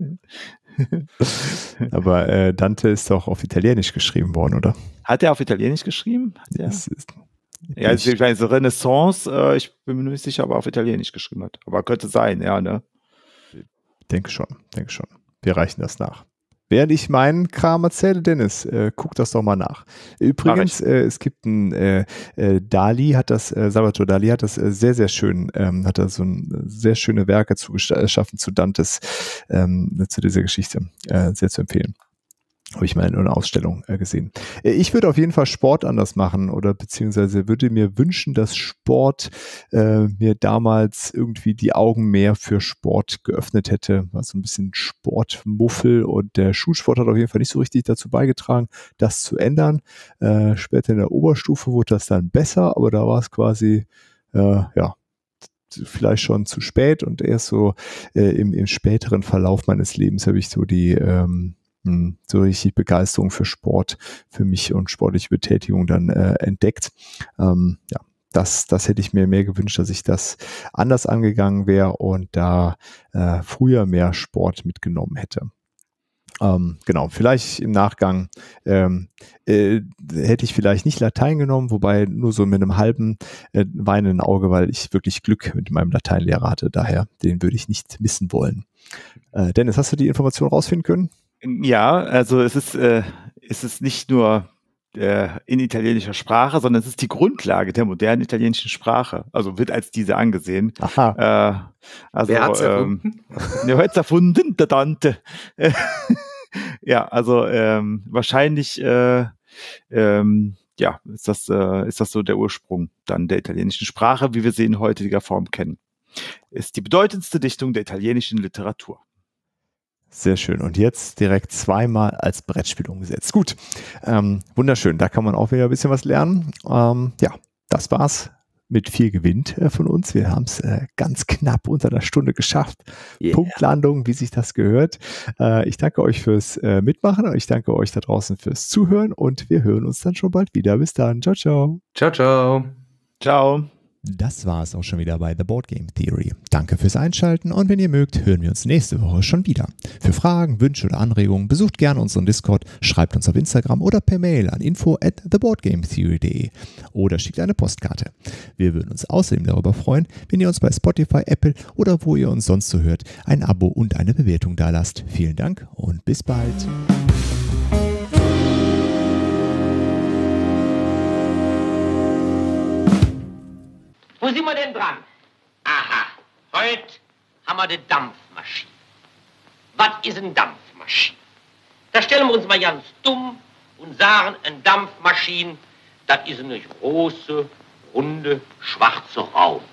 Aber Dante ist doch auf Italienisch geschrieben worden, oder? Hat er auf Italienisch geschrieben? Ja, ich meine, so Renaissance, ich bin mir nicht sicher, ob er auf Italienisch geschrieben hat. Aber könnte sein, ja, ne? Denke schon. Wir reichen das nach. Während ich meinen Kram erzähle, Dennis, guck das doch mal nach. Übrigens, es gibt ein Salvatore Dali hat das sehr, sehr schön, hat da so sehr schöne Werke geschaffen zu Dantes, zu dieser Geschichte, sehr zu empfehlen. Habe ich mal in einer Ausstellung gesehen. Ich würde auf jeden Fall Sport anders machen oder beziehungsweise würde mir wünschen, dass Sport mir damals irgendwie die Augen mehr für Sport geöffnet hätte. War so ein bisschen Sportmuffel und der Schulsport hat auf jeden Fall nicht so richtig dazu beigetragen, das zu ändern. Später in der Oberstufe wurde das dann besser, aber da war es quasi, vielleicht schon zu spät und erst so im späteren Verlauf meines Lebens habe ich so so richtig Begeisterung für Sport für mich und sportliche Betätigung dann entdeckt. Das hätte ich mir mehr gewünscht, dass ich das anders angegangen wäre und da früher mehr Sport mitgenommen hätte. Genau, vielleicht im Nachgang hätte ich vielleicht nicht Latein genommen, wobei nur so mit einem halben weinenden Auge, weil ich wirklich Glück mit meinem Lateinlehrer hatte. Daher, den würde ich nicht missen wollen. Dennis, hast du die Information rausfinden können? Ja, also es ist nicht nur in italienischer Sprache, sondern es ist die Grundlage der modernen italienischen Sprache. Also wird als diese angesehen. Aha. Wer hat's erfunden? Wer hat's erfunden? Der Dante. Ja, also wahrscheinlich ja, ist das so der Ursprung dann der italienischen Sprache, wie wir sie in heutiger Form kennen. Ist die bedeutendste Dichtung der italienischen Literatur. Sehr schön. Und jetzt direkt zweimal als Brettspiel umgesetzt. Gut, wunderschön. Da kann man auch wieder ein bisschen was lernen. Ja, das war's mit 4 gewinnt von uns. Wir haben es ganz knapp unter einer Stunde geschafft. Yeah. Punktlandung, wie sich das gehört. Ich danke euch fürs Mitmachen. Ich danke euch da draußen fürs Zuhören und wir hören uns dann schon bald wieder. Bis dann. Ciao, ciao. Ciao, ciao. Ciao. Das war es auch schon wieder bei The Board Game Theory. Danke fürs Einschalten und wenn ihr mögt, hören wir uns nächste Woche schon wieder. Für Fragen, Wünsche oder Anregungen besucht gerne unseren Discord, schreibt uns auf Instagram oder per Mail an info@theboardgametheory.de oder schickt eine Postkarte. Wir würden uns außerdem darüber freuen, wenn ihr uns bei Spotify, Apple oder wo ihr uns sonst so hört, ein Abo und eine Bewertung dalasst. Vielen Dank und bis bald. Wo sind wir denn dran? Aha, heute haben wir die Dampfmaschine. Was ist eine Dampfmaschine? Da stellen wir uns mal ganz dumm und sagen, eine Dampfmaschine, das ist eine große, runde, schwarze Raum.